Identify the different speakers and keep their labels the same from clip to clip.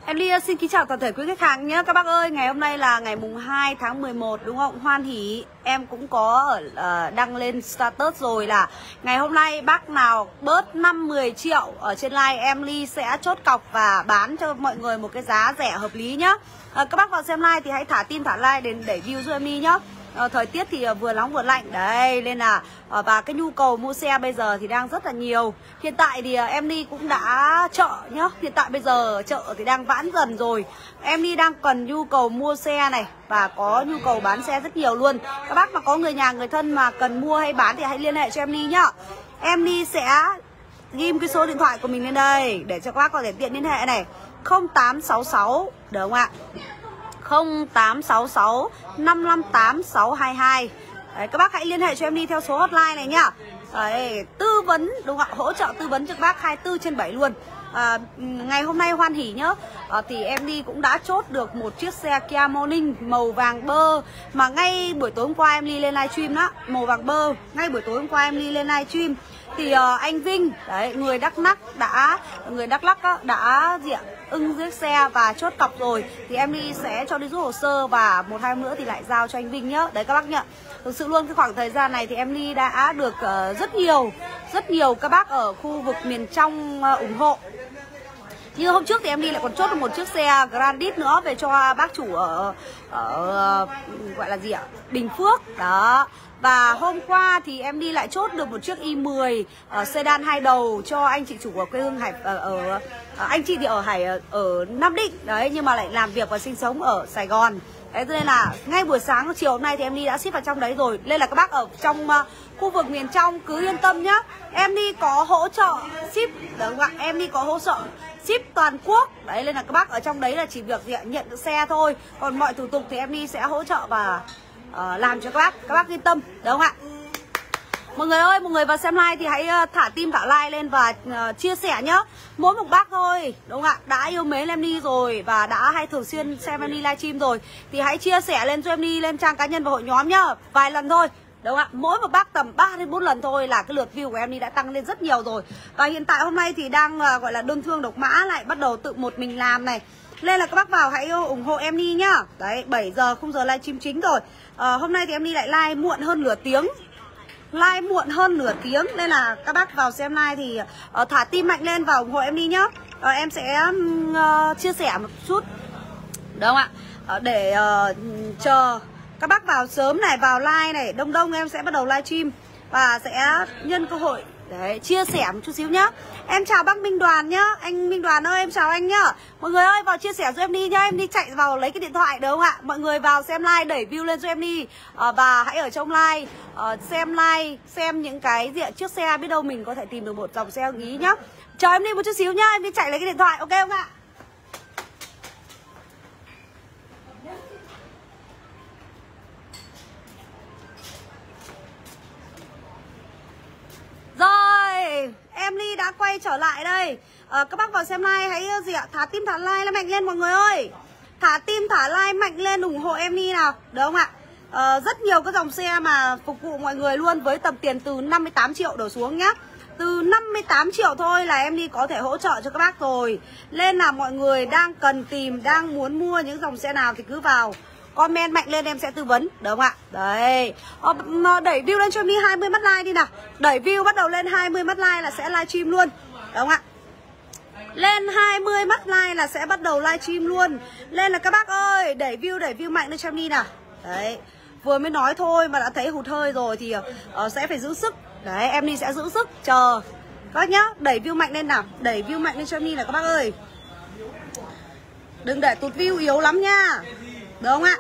Speaker 1: Em Ly xin kính chào toàn thể quý khách hàng nhé. Các bác ơi, ngày hôm nay là ngày mùng 2 tháng 11 đúng không? Hoan hỉ. Em cũng có đăng lên status rồi là ngày hôm nay bác nào bớt 5-10 triệu ở trên live em Ly sẽ chốt cọc và bán cho mọi người một cái giá rẻ hợp lý nhá. Các bác vào xem live thì hãy thả tim thả like để view cho em Ly nhá. Thời tiết thì vừa nóng vừa lạnh đấy, nên là và cái nhu cầu mua xe bây giờ thì đang rất là nhiều. Hiện tại thì em Ly cũng đã chợ nhá. Hiện tại bây giờ chợ thì đang vãn dần rồi. Em Ly đang cần nhu cầu mua xe này và có nhu cầu bán xe rất nhiều luôn. Các bác mà có người nhà người thân mà cần mua hay bán thì hãy liên hệ cho em Ly nhá. Em Ly sẽ ghim cái số điện thoại của mình lên đây để cho các bác có thể tiện liên hệ này. 0866 được không ạ? 0866 558 622. Đấy, các bác hãy liên hệ cho em đi theo số hotline này nhá. Đấy, tư vấn đúng không ạ? Hỗ trợ tư vấn cho các bác 24/7 luôn. Ngày hôm nay hoan hỉ nhá. Thì em đi cũng đã chốt được một chiếc xe Kia Morning màu vàng bơ mà ngay buổi tối hôm qua em đi lên livestream đó, màu vàng bơ. Ngay buổi tối hôm qua em đi lên livestream thì anh Vinh đấy, người Đắk Lắk đã ưng chiếc xe và chốt cọc rồi thì em đi sẽ cho đi rút hồ sơ và 1-2 hôm nữa thì lại giao cho anh Vinh nhá. Đấy các bác nhá. Thực sự luôn cái khoảng thời gian này thì em Ly đã được rất nhiều các bác ở khu vực miền trong ủng hộ. Như hôm trước thì em Ly lại còn chốt được một chiếc xe Grandit nữa về cho bác chủ ở gọi là gì ạ? Bình Phước đó. Và hôm qua thì em đi lại chốt được một chiếc i10 sedan 2 đầu cho anh chị chủ của quê hương anh chị thì ở Nam Định đấy, nhưng mà lại làm việc và sinh sống ở Sài Gòn. Đấy, cho nên là ngay buổi sáng chiều hôm nay thì em đi đã ship vào trong đấy rồi. Nên là các bác ở trong khu vực miền trong cứ yên tâm nhá. Em đi có hỗ trợ ship, đúng không ạ? Em đi có hỗ trợ ship toàn quốc. Đấy, nên là các bác ở trong đấy là chỉ việc nhận được xe thôi. Còn mọi thủ tục thì em đi sẽ hỗ trợ và làm cho các bác yên tâm, đúng không ạ? Mọi người ơi, mọi người vào xem live thì hãy thả tim thả like lên và chia sẻ nhá. Mỗi một bác thôi, đúng không ạ? Đã yêu mến em đi rồi và đã hay thường xuyên xem em đi livestream rồi thì hãy chia sẻ lên cho em đi lên trang cá nhân và hội nhóm nhá. Vài lần thôi, đúng không ạ? Mỗi một bác tầm 3-4 lần thôi là cái lượt view của em đi đã tăng lên rất nhiều rồi. Và hiện tại hôm nay thì đang gọi là đơn thương độc mã lại bắt đầu tự một mình làm này. Nên là các bác vào hãy ủng hộ em đi nhá. Đấy, 7 giờ khung giờ livestream chính rồi. Hôm nay thì em đi lại live muộn hơn nửa tiếng. Nên là các bác vào xem live thì thả tim mạnh lên và ủng hộ em đi nhá. Em sẽ chia sẻ một chút, đúng không ạ? Để chờ các bác vào sớm này, vào live này, đông em sẽ bắt đầu livestream và sẽ nhân cơ hội để chia sẻ một chút xíu nhá. Em chào bác Minh Đoàn nhá. Anh Minh Đoàn ơi, em chào anh nhá. Mọi người ơi, vào chia sẻ cho em đi nhá. Em đi chạy vào lấy cái điện thoại được không ạ? Mọi người vào xem live, đẩy view lên cho em đi. Và hãy ở trong live, xem những cái chiếc xe, biết đâu mình có thể tìm được một dòng xe ý nhá. Chờ em đi một chút xíu nhá. Em đi chạy lấy cái điện thoại, ok không ạ? Rồi, em Ly đã quay trở lại đây. Các bác vào xem live hãy thả tim thả like mạnh lên mọi người ơi. Thả tim thả like mạnh lên ủng hộ em Ly nào, được không ạ? Rất nhiều cái dòng xe mà phục vụ mọi người luôn với tầm tiền từ 58 triệu đổ xuống nhá. Từ 58 triệu thôi là em Ly có thể hỗ trợ cho các bác rồi. Nên là mọi người đang cần tìm, đang muốn mua những dòng xe nào thì cứ vào comment mạnh lên em sẽ tư vấn, được không ạ? Đấy, đẩy view lên cho em đi 20 mắt like đi nào. Đẩy view bắt đầu lên 20 mắt like là sẽ livestream luôn, được không ạ? Lên 20 mắt like là sẽ bắt đầu livestream luôn. Lên là các bác ơi, đẩy view mạnh lên cho em đi nào. Đấy, vừa mới nói thôi mà đã thấy hụt hơi rồi thì sẽ phải giữ sức. Đấy, em đi sẽ giữ sức, chờ các bác nhá. Đẩy view mạnh lên nào, đẩy view mạnh lên cho em đi nào các bác ơi. Đừng để tụt view, yếu lắm nha, được không ạ?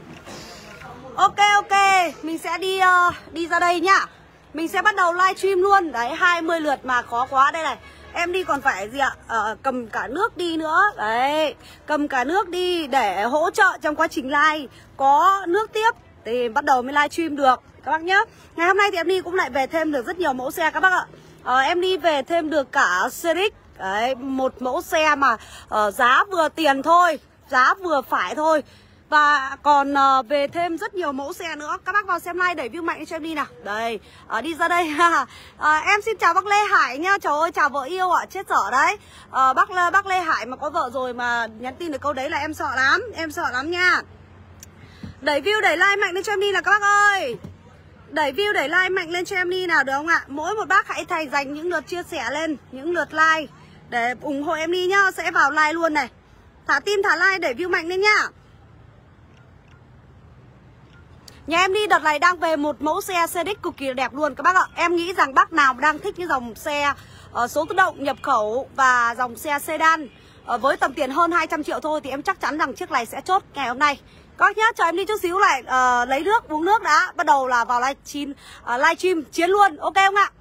Speaker 1: Ok, mình sẽ đi ra đây nhá. Mình sẽ bắt đầu livestream luôn. Đấy, 20 lượt mà khó quá. Đây này, em đi còn phải cầm cả nước đi nữa. Đấy, cầm cả nước đi để hỗ trợ trong quá trình live. Có nước tiếp thì bắt đầu mới livestream được các bác nhá. Ngày hôm nay thì em đi cũng lại về thêm được rất nhiều mẫu xe các bác ạ. Em đi về thêm được cả Ceric. Đấy, một mẫu xe mà giá vừa tiền thôi, giá vừa phải thôi. Và còn về thêm rất nhiều mẫu xe nữa. Các bác vào xem like đẩy view mạnh cho em đi nào. Đây, đi ra đây. Em xin chào bác Lê Hải nhá. Trời ơi, chào vợ yêu ạ, chết dở đấy. Bác Lê Hải mà có vợ rồi mà nhắn tin được câu đấy là em sợ lắm. Em sợ lắm nha. Đẩy view đẩy like mạnh lên cho em đi nào các bác ơi. Đẩy view đẩy like mạnh lên cho em đi nào, được không ạ? Mỗi một bác hãy dành những lượt chia sẻ lên, những lượt like để ủng hộ em đi nhá. Sẽ vào like luôn này. Thả tim thả like đẩy view mạnh lên nhá. Nhà em đi đợt này đang về một mẫu xe CX cực kỳ đẹp luôn các bác ạ. Em nghĩ rằng bác nào đang thích cái dòng xe số tự động nhập khẩu và dòng xe sedan với tầm tiền hơn 200 triệu thôi thì em chắc chắn rằng chiếc này sẽ chốt ngày hôm nay. Các bác nhá, chờ em đi chút xíu lại lấy nước, uống nước đã. Bắt đầu là vào livestream chiến luôn, ok không ạ?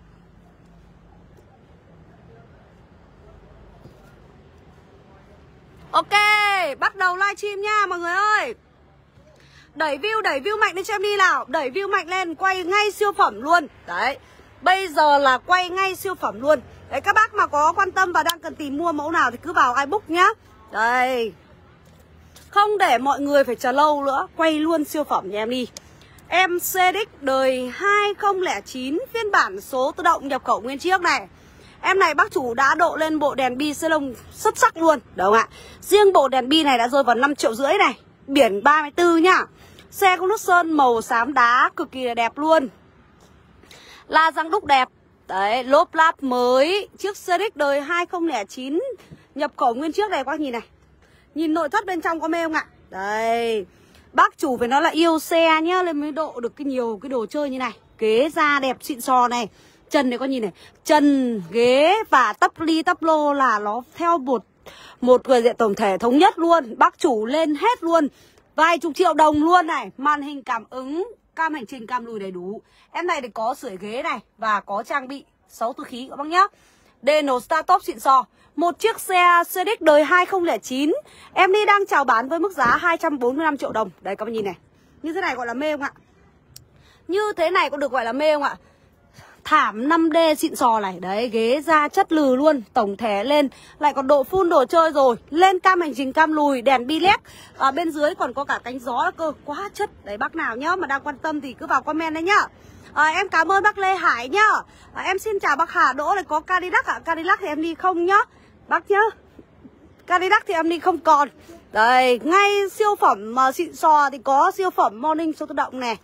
Speaker 1: Ok, bắt đầu livestream nha mọi người ơi. Đẩy view mạnh lên cho em đi nào. Đẩy view mạnh lên, quay ngay siêu phẩm luôn. Đấy, bây giờ là quay ngay siêu phẩm luôn. Đấy, các bác mà có quan tâm và đang cần tìm mua mẫu nào thì cứ vào iBook nhá. Đây, không để mọi người phải chờ lâu nữa, quay luôn siêu phẩm nhà em đi. Em CX đời 2009 phiên bản số tự động nhập khẩu nguyên chiếc này. Em này bác chủ đã độ lên bộ đèn bi xe lông xuất sắc luôn, đúng không ạ? Riêng bộ đèn bi này đã rơi vào 5,5 triệu này. Biển 34 nhá. Xe có nút sơn màu xám đá cực kỳ là đẹp luôn. La răng đúc đẹp. Đấy, lốp láp mới. Chiếc CX đời 2009 nhập khẩu nguyên chiếc này các bác nhìn này. Nhìn nội thất bên trong có mê không ạ? Đây, bác chủ phải nói là yêu xe nhá, lên mới độ được nhiều cái đồ chơi như này. Ghế da đẹp xịn sò này. Chân này có nhìn này, chân, ghế và tắp ly tắp lô là nó theo một người diện tổng thể thống nhất luôn. Bác chủ lên hết luôn, vài chục triệu đồng luôn này. Màn hình cảm ứng, cam hành trình, cam lùi đầy đủ. Em này thì có sưởi ghế này và có trang bị 6 túi khí các bác nhá. DN Star Top xịn sò. Một chiếc xe CX đời 2009 em đi đang chào bán với mức giá 245 triệu đồng. Đây các bác nhìn này. Như thế này gọi là mê không ạ? Như thế này có được gọi là mê không ạ? Thảm 5D xịn sò này. Đấy, ghế da chất lừ luôn. Tổng thể lên lại còn độ full đồ chơi rồi. Lên cam hành trình, cam lùi, đèn bi led. Bên dưới còn có cả cánh gió cơ. Quá chất. Đấy, bác nào nhá mà đang quan tâm thì cứ vào comment đấy nhá. Em cảm ơn bác Lê Hải nhá. Em xin chào bác Hà Đỗ này. Có Cadillac ạ? Cadillac thì em đi không nhá bác nhá. Cadillac thì em đi không còn. Đây, ngay siêu phẩm xịn sò thì có siêu phẩm Morning số tự động này.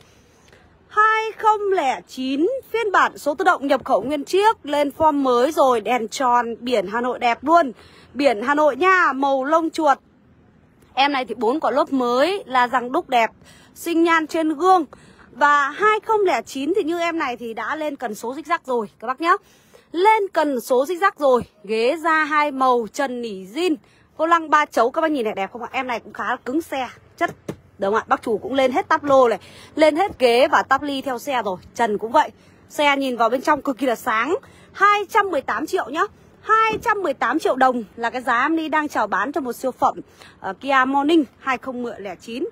Speaker 1: 2009 phiên bản số tự động nhập khẩu nguyên chiếc, lên form mới rồi, đèn tròn, biển Hà Nội đẹp luôn. Biển Hà Nội nha, màu lông chuột. Em này thì 4 quả lốp mới, là răng đúc đẹp, sinh nhan trên gương. Và 2009 thì như em này thì đã lên cần số zigzag rồi các bác nhá. Lên cần số zigzag rồi, ghế da 2 màu, trần nỉ zin, vô lăng 3 chấu các bác nhìn này đẹp không ạ? Em này cũng khá là cứng xe, chất. Đúng không ạ? Bác chủ cũng lên hết tắp lô này, lên hết ghế và tắp ly theo xe rồi. Trần cũng vậy. Xe nhìn vào bên trong cực kỳ là sáng. 218 triệu nhá. 218 triệu đồng là cái giá em đi đang chào bán cho một siêu phẩm Kia Morning 2009.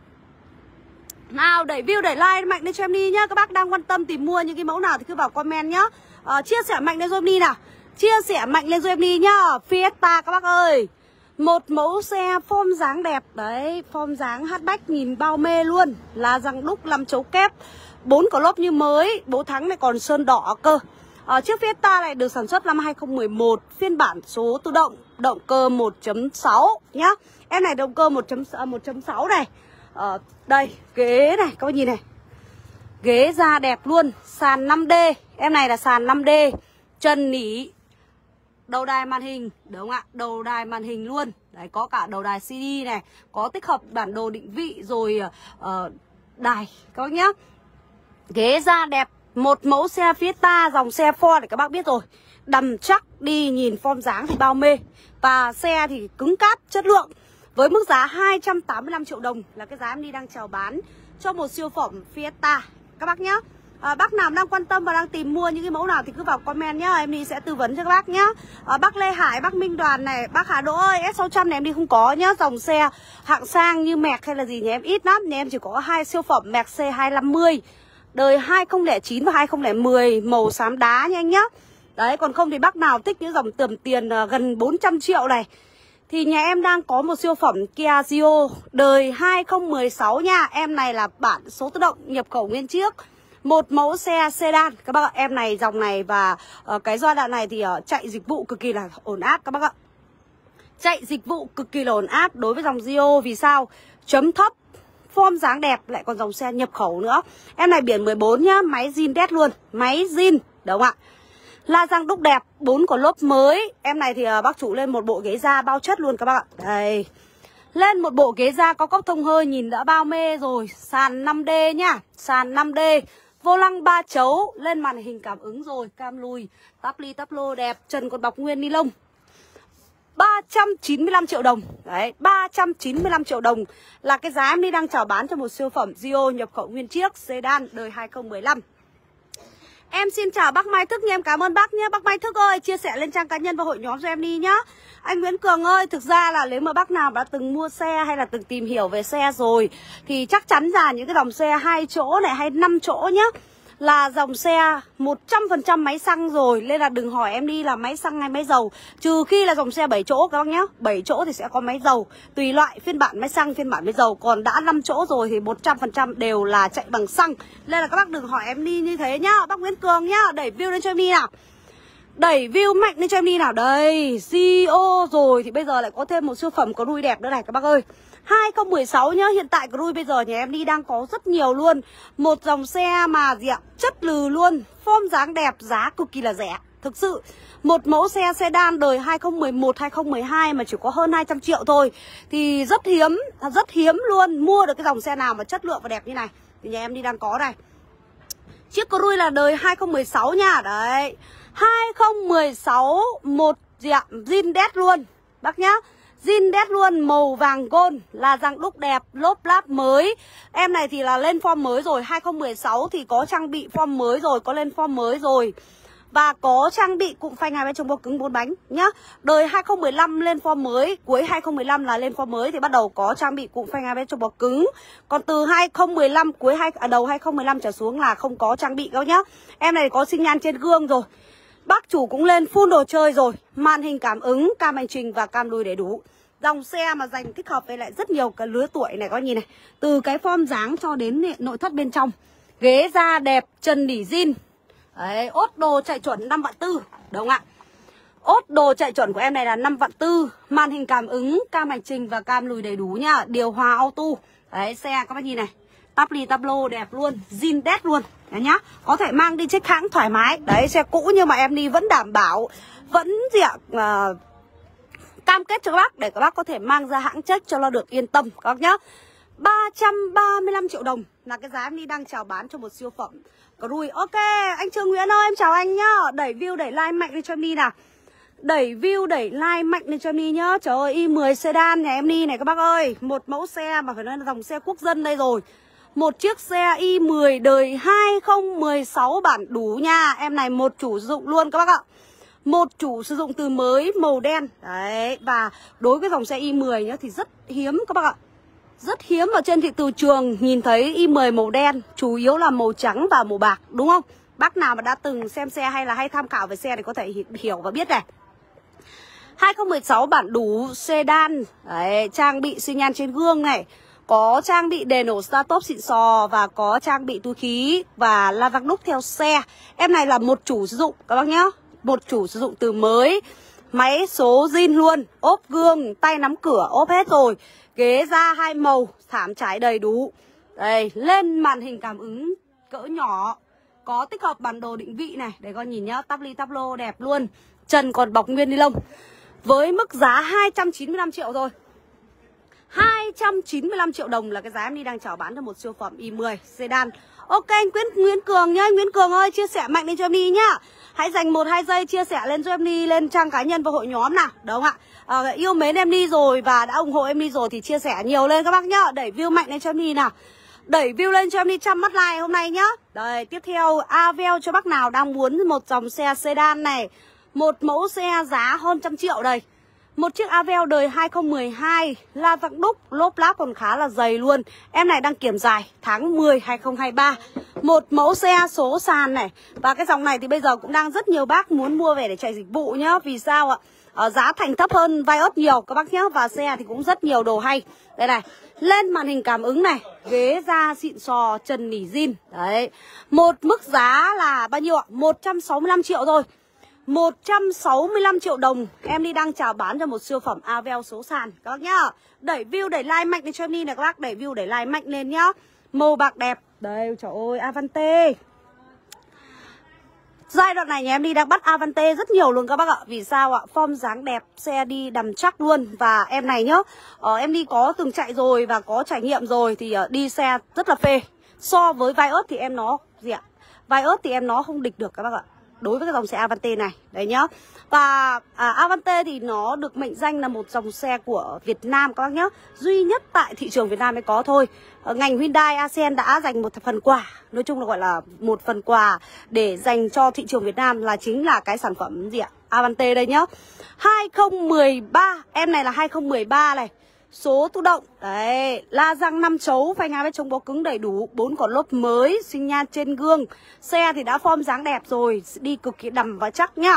Speaker 1: Nào, đẩy view, đẩy like mạnh lên cho em đi nhá. Các bác đang quan tâm tìm mua những cái mẫu nào thì cứ vào comment nhá. Chia sẻ mạnh lên giúp em đi nào. Chia sẻ mạnh lên giúp em đi nhá. Fiesta các bác ơi. Một mẫu xe form dáng đẹp. Đấy, form dáng hatchback nhìn bao mê luôn. Là răng đúc 5 chấu kép, 4 quả lốp như mới. Bố thắng này còn sơn đỏ cơ. Chiếc Fiesta này được sản xuất năm 2011. Phiên bản số tự động, động cơ 1.6 nhá. Em này động cơ 1.6 này. Đây, ghế này, các bạn nhìn này. Ghế da đẹp luôn. Sàn 5D. Em này là sàn 5D. Chân nỉ. Đầu đài màn hình, đúng không ạ? Đầu đài màn hình luôn. Đấy, có cả đầu đài CD này, có tích hợp bản đồ định vị rồi đài các bác nhá. Ghế da đẹp. Một mẫu xe Fiesta dòng xe Ford để các bác biết rồi. Đầm chắc, đi nhìn form dáng thì bao mê. Và xe thì cứng cáp, chất lượng. Với mức giá 285 triệu đồng là cái giá em đi đang chào bán cho một siêu phẩm Fiesta các bác nhá. Bác nào đang quan tâm và đang tìm mua những cái mẫu nào thì cứ vào comment nhá, em đi sẽ tư vấn cho các bác nhá. Bác Lê Hải, bác Minh Đoàn này, bác Hà Đỗ ơi, S600 này em đi không có nhá. Dòng xe hạng sang như Merc hay là gì nhà em ít lắm, nhà em chỉ có 2 siêu phẩm Merc C250 đời 2009 và 2010 màu xám đá nha anh nhá. Đấy, còn không thì bác nào thích những dòng tầm tiền gần 400 triệu này thì nhà em đang có một siêu phẩm Kia Rio đời 2016 nha. Em này là bản số tự động nhập khẩu nguyên chiếc, một mẫu xe sedan các bác ạ. Em này dòng này và cái giai đoạn này thì chạy dịch vụ cực kỳ là ổn áp các bác ạ. Chạy dịch vụ cực kỳ là ổn áp đối với dòng Rio. Vì sao? Chấm thấp, form dáng đẹp, lại còn dòng xe nhập khẩu nữa. Em này biển 14 nhá, máy zin đét luôn, máy zin, đúng không ạ? La răng đúc đẹp, 4 có lốp mới. Em này thì bác chủ lên một bộ ghế da bao chất luôn các bác ạ. Đây, lên một bộ ghế da có cốc thông hơi nhìn đã bao mê rồi. Sàn 5D nhá, sàn 5D, vô lăng 3 chấu, lên màn hình cảm ứng rồi, cam lùi, tắp ly tắp lô đẹp, trần còn bọc nguyên ni lông. 395 triệu đồng. Đấy, 395 triệu đồng là cái giá em đi đang chào bán cho một siêu phẩm Rio nhập khẩu nguyên chiếc sedan đời 2015. Em xin chào bác Mai Thức nha, em cảm ơn bác nhé. Bác Mai Thức ơi, chia sẻ lên trang cá nhân và hội nhóm cho em đi nhá. Anh Nguyễn Cường ơi, thực ra là nếu mà bác nào đã từng mua xe hay là từng tìm hiểu về xe rồi thì chắc chắn là những cái dòng xe 2 chỗ này hay 5 chỗ nhá là dòng xe 100% máy xăng rồi. Nên là đừng hỏi em đi là máy xăng hay máy dầu, trừ khi là dòng xe 7 chỗ các bác nhé. 7 chỗ thì sẽ có máy dầu, tùy loại phiên bản máy xăng, phiên bản máy dầu. Còn đã 5 chỗ rồi thì 100% đều là chạy bằng xăng. Nên là các bác đừng hỏi em đi như thế nhá. Bác Nguyễn Cường nhá, đẩy view lên cho em đi nào. Đẩy view mạnh lên cho em đi nào. Đây, CEO rồi thì bây giờ lại có thêm một siêu phẩm có đuôi đẹp nữa này các bác ơi. 2016 nhá, hiện tại Cruise bây giờ nhà em đi đang có rất nhiều luôn. Một dòng xe mà gì ạ, chất lừ luôn, form dáng đẹp, giá cực kỳ là rẻ. Thực sự, một mẫu xe sedan đời 2011, 2012 mà chỉ có hơn 200 triệu thôi. Thì rất hiếm luôn. Mua được cái dòng xe nào mà chất lượng và đẹp như này thì nhà em đi đang có này. Chiếc Cruise là đời 2016 nha. Đấy, 2016, một gì ạ, zin đét luôn bác nhá. Zin đét luôn, màu vàng gold, là răng đúc đẹp, lốp láp mới. Em này thì là lên form mới rồi, 2016 thì có trang bị form mới rồi, có lên form mới rồi. Và có trang bị cụm phanh 2 bên trong bo cứng 4 bánh nhá. Đời 2015 lên form mới, cuối 2015 là lên form mới thì bắt đầu có trang bị cụm phanh 2 bên trong bo cứng. Còn từ 2015 đầu 2015 trở xuống là không có trang bị đâu nhá. Em này có xi nhan trên gương rồi. Bác chủ cũng lên full đồ chơi rồi, màn hình cảm ứng, cam hành trình và cam lùi đầy đủ. Dòng xe mà dành thích hợp với lại rất nhiều cái lứa tuổi này, có nhìn này. Từ cái form dáng cho đến nội thất bên trong. Ghế da đẹp, chân nỉ zin. Đấy, ốt đồ chạy chuẩn 5 vạn 4, đúng không ạ? Ốt đồ chạy chuẩn của em này là 5 vạn 4. Màn hình cảm ứng, cam hành trình và cam lùi đầy đủ nha. Điều hòa auto. Đấy, xe các bác nhìn này, tắp ly tắp lô đẹp luôn, zin đét luôn. Đấy nhá, có thể mang đi check hãng thoải mái. Đấy, xe cũ nhưng mà em đi vẫn đảm bảo, vẫn gì ạ, cam kết cho các bác để các bác có thể mang ra hãng check cho nó được yên tâm các bác nhá. 335 triệu đồng là cái giá em đi đang chào bán cho một siêu phẩm Cruise. Ok, anh Trương Nguyễn ơi, em chào anh nhá. Đẩy view, đẩy like mạnh lên cho em đi nào. Đẩy view, đẩy like mạnh lên cho em đi nhá. Trời ơi, i10 sedan nhà em đi này các bác ơi. Một mẫu xe mà phải nói là dòng xe quốc dân đây rồi. Một chiếc xe i10 đời 2016 bản đủ nha. Em này một chủ sử dụng luôn các bác ạ. Một chủ sử dụng từ mới, màu đen. Đấy, và đối với dòng xe i10 nhá thì rất hiếm các bác ạ. Rất hiếm ở trên thị trường nhìn thấy i10 màu đen, chủ yếu là màu trắng và màu bạc, đúng không? Bác nào mà đã từng xem xe hay là hay tham khảo về xe thì có thể hiểu và biết này. 2016 bản đủ sedan. Đấy, trang bị xi nhan trên gương này, có trang bị đèn nổ start top xịn sò và có trang bị túi khí và la răng đúc theo xe. Em này là một chủ sử dụng các bác nhá. Một chủ sử dụng từ mới. Máy số zin luôn, ốp gương, tay nắm cửa ốp hết rồi. Ghế da 2 màu, thảm trải đầy đủ. Đây, lên màn hình cảm ứng cỡ nhỏ. Có tích hợp bản đồ định vị này, để con nhìn nhá, tắp ly tắp lô đẹp luôn. Trần còn bọc nguyên ni lông. Với mức giá 295 triệu thôi. 295 triệu đồng là cái giá em đi đang chào bán cho một siêu phẩm i10 sedan. Ok anh Nguyễn Cường nhá, anh Nguyễn Cường ơi, chia sẻ mạnh lên cho em đi nhá. Hãy dành 1-2 giây chia sẻ lên cho em đi, lên trang cá nhân và hội nhóm nào, đúng không ạ? Yêu mến em đi rồi và đã ủng hộ em đi rồi thì chia sẻ nhiều lên các bác nhá. Đẩy view mạnh lên cho em đi nào. Đẩy view lên cho em đi 100 mắt like hôm nay nhá. Đây, tiếp theo Avel cho bác nào đang muốn một dòng xe sedan này. Một mẫu xe giá hơn 100 triệu đây. Một chiếc Avel đời 2012, la răng đúc, lốp láp còn khá là dày luôn. Em này đăng kiểm dài tháng 10 2023. Một mẫu xe số sàn này. Và cái dòng này thì bây giờ cũng đang rất nhiều bác muốn mua về để chạy dịch vụ nhá. Vì sao ạ? Giá thành thấp hơn Vios nhiều các bác nhé. Và xe thì cũng rất nhiều đồ hay. Đây này, lên màn hình cảm ứng này, ghế da xịn sò, trần nỉ zin. Đấy, một mức giá là bao nhiêu ạ? 165 triệu thôi. 165 triệu đồng em đi đang chào bán cho một siêu phẩm Avel số sàn các bác nhá. Đẩy view, đẩy like mạnh lên cho em đi này các bác. Đẩy view, đẩy like mạnh lên nhá. Màu bạc đẹp. Đây, trời ơi, Avante. Giai đoạn này nhà em đi đang bắt Avante rất nhiều luôn các bác ạ. Vì sao ạ? Form dáng đẹp, xe đi đầm chắc luôn. Và em này nhá, em đi có từng chạy rồi và có trải nghiệm rồi thì đi xe rất là phê. So với Vios thì em nó gì ạ? Vios thì em nó không địch được các bác ạ. Đối với cái dòng xe Avante này. Đấy nhá. Và Avante thì nó được mệnh danh là một dòng xe của Việt Nam các bác nhá. Duy nhất tại thị trường Việt Nam mới có thôi. Ngành Hyundai ASEAN đã dành một phần quà, nói chung là gọi là một phần quà để dành cho thị trường Việt Nam là chính là cái sản phẩm gì ạ? Avante đây nhá. 2013, em này là 2013 này. Số tự động, đấy, la răng 5 chấu, phanh hai vết chống bó cứng đầy đủ, 4 con lốp mới, sinh nhan trên gương. Xe thì đã form dáng đẹp rồi, đi cực kỳ đầm và chắc nhá.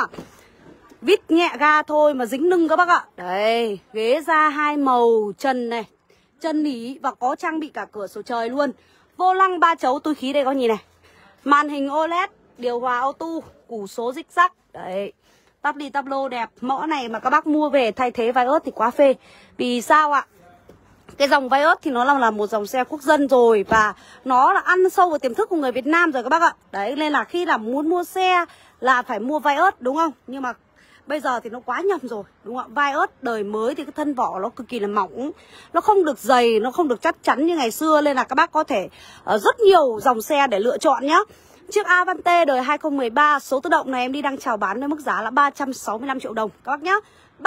Speaker 1: Vít nhẹ ga thôi mà dính lưng các bác ạ. Đây, ghế da 2 màu, trần này, chân nỉ và có trang bị cả cửa sổ trời luôn. Vô lăng 3 chấu, túi khí đây có nhìn này. Màn hình OLED, điều hòa auto, củ số rích rắc. Đấy, tắp đi tắp lô đẹp. Mẫu này mà các bác mua về thay thế Vios thì quá phê. Vì sao ạ? Cái dòng Vios thì nó là một dòng xe quốc dân rồi. Và nó là ăn sâu vào tiềm thức của người Việt Nam rồi các bác ạ. Đấy, nên là khi là muốn mua xe là phải mua Vios đúng không? Nhưng mà bây giờ thì nó quá nhầm rồi, đúng không ạ? Vios đời mới thì cái thân vỏ nó cực kỳ là mỏng. Nó không được dày, nó không được chắc chắn như ngày xưa. Nên là các bác có thể rất nhiều dòng xe để lựa chọn nhá. Chiếc Avante đời 2013 số tự động này em đi đang chào bán với mức giá là 365 triệu đồng các bác nhá.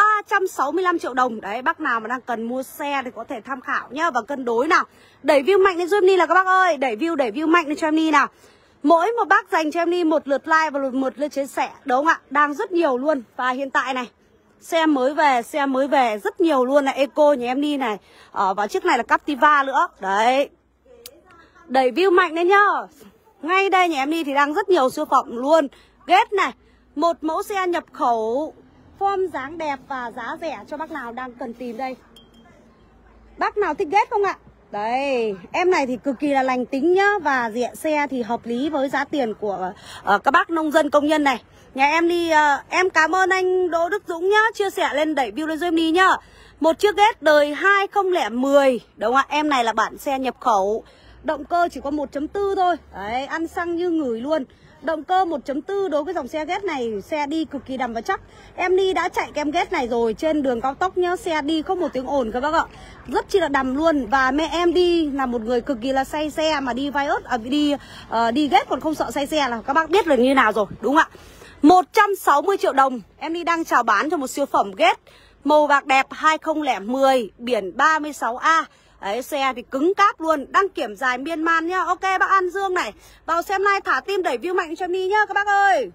Speaker 1: 365 triệu đồng. Đấy, bác nào mà đang cần mua xe thì có thể tham khảo nhá và cân đối nào. Đẩy view mạnh lên giúp em đi là các bác ơi. Đẩy view mạnh lên cho em đi nào. Mỗi một bác dành cho em đi một lượt like và một lượt chia sẻ, đúng không ạ? Đang rất nhiều luôn. Và hiện tại này, xe mới về rất nhiều luôn là Eco nhà em đi này. Và chiếc này là Captiva nữa. Đấy, đẩy view mạnh lên nhá. Ngay đây nhà em đi thì đang rất nhiều siêu phẩm luôn. Ghét này, một mẫu xe nhập khẩu, form dáng đẹp và giá rẻ cho bác nào đang cần tìm đây. Bác nào thích ghét không ạ? Đây, em này thì cực kỳ là lành tính nhá. Và xe thì hợp lý với giá tiền của các bác nông dân công nhân này. Nhà em đi, em cảm ơn anh Đỗ Đức Dũng nhá. Chia sẻ lên, đẩy view lên giúp em đi nhá. Một chiếc ghét đời 2010. Đúng không ạ? Em này là bản xe nhập khẩu. Động cơ chỉ có 1.4 thôi. Đấy, ăn xăng như ngửi luôn. Động cơ 1.4 đối với dòng xe ghét này, xe đi cực kỳ đầm và chắc. Em đi đã chạy cái em ghét này rồi trên đường cao tốc nhá, xe đi không một tiếng ồn các bác ạ. Rất chi là đầm luôn. Và mẹ em đi là một người cực kỳ là say xe, mà đi Vios đi ghét còn không sợ say xe là các bác biết là như nào rồi, đúng không ạ? 160 triệu đồng em đi đang chào bán cho một siêu phẩm ghét màu bạc đẹp 2010, biển 36A. Đấy, xe thì cứng cáp luôn, đăng kiểm dài miên man nhá. Ok bác An Dương này, vào xem like, thả tim, đẩy view mạnh cho em đi nhá các bác ơi.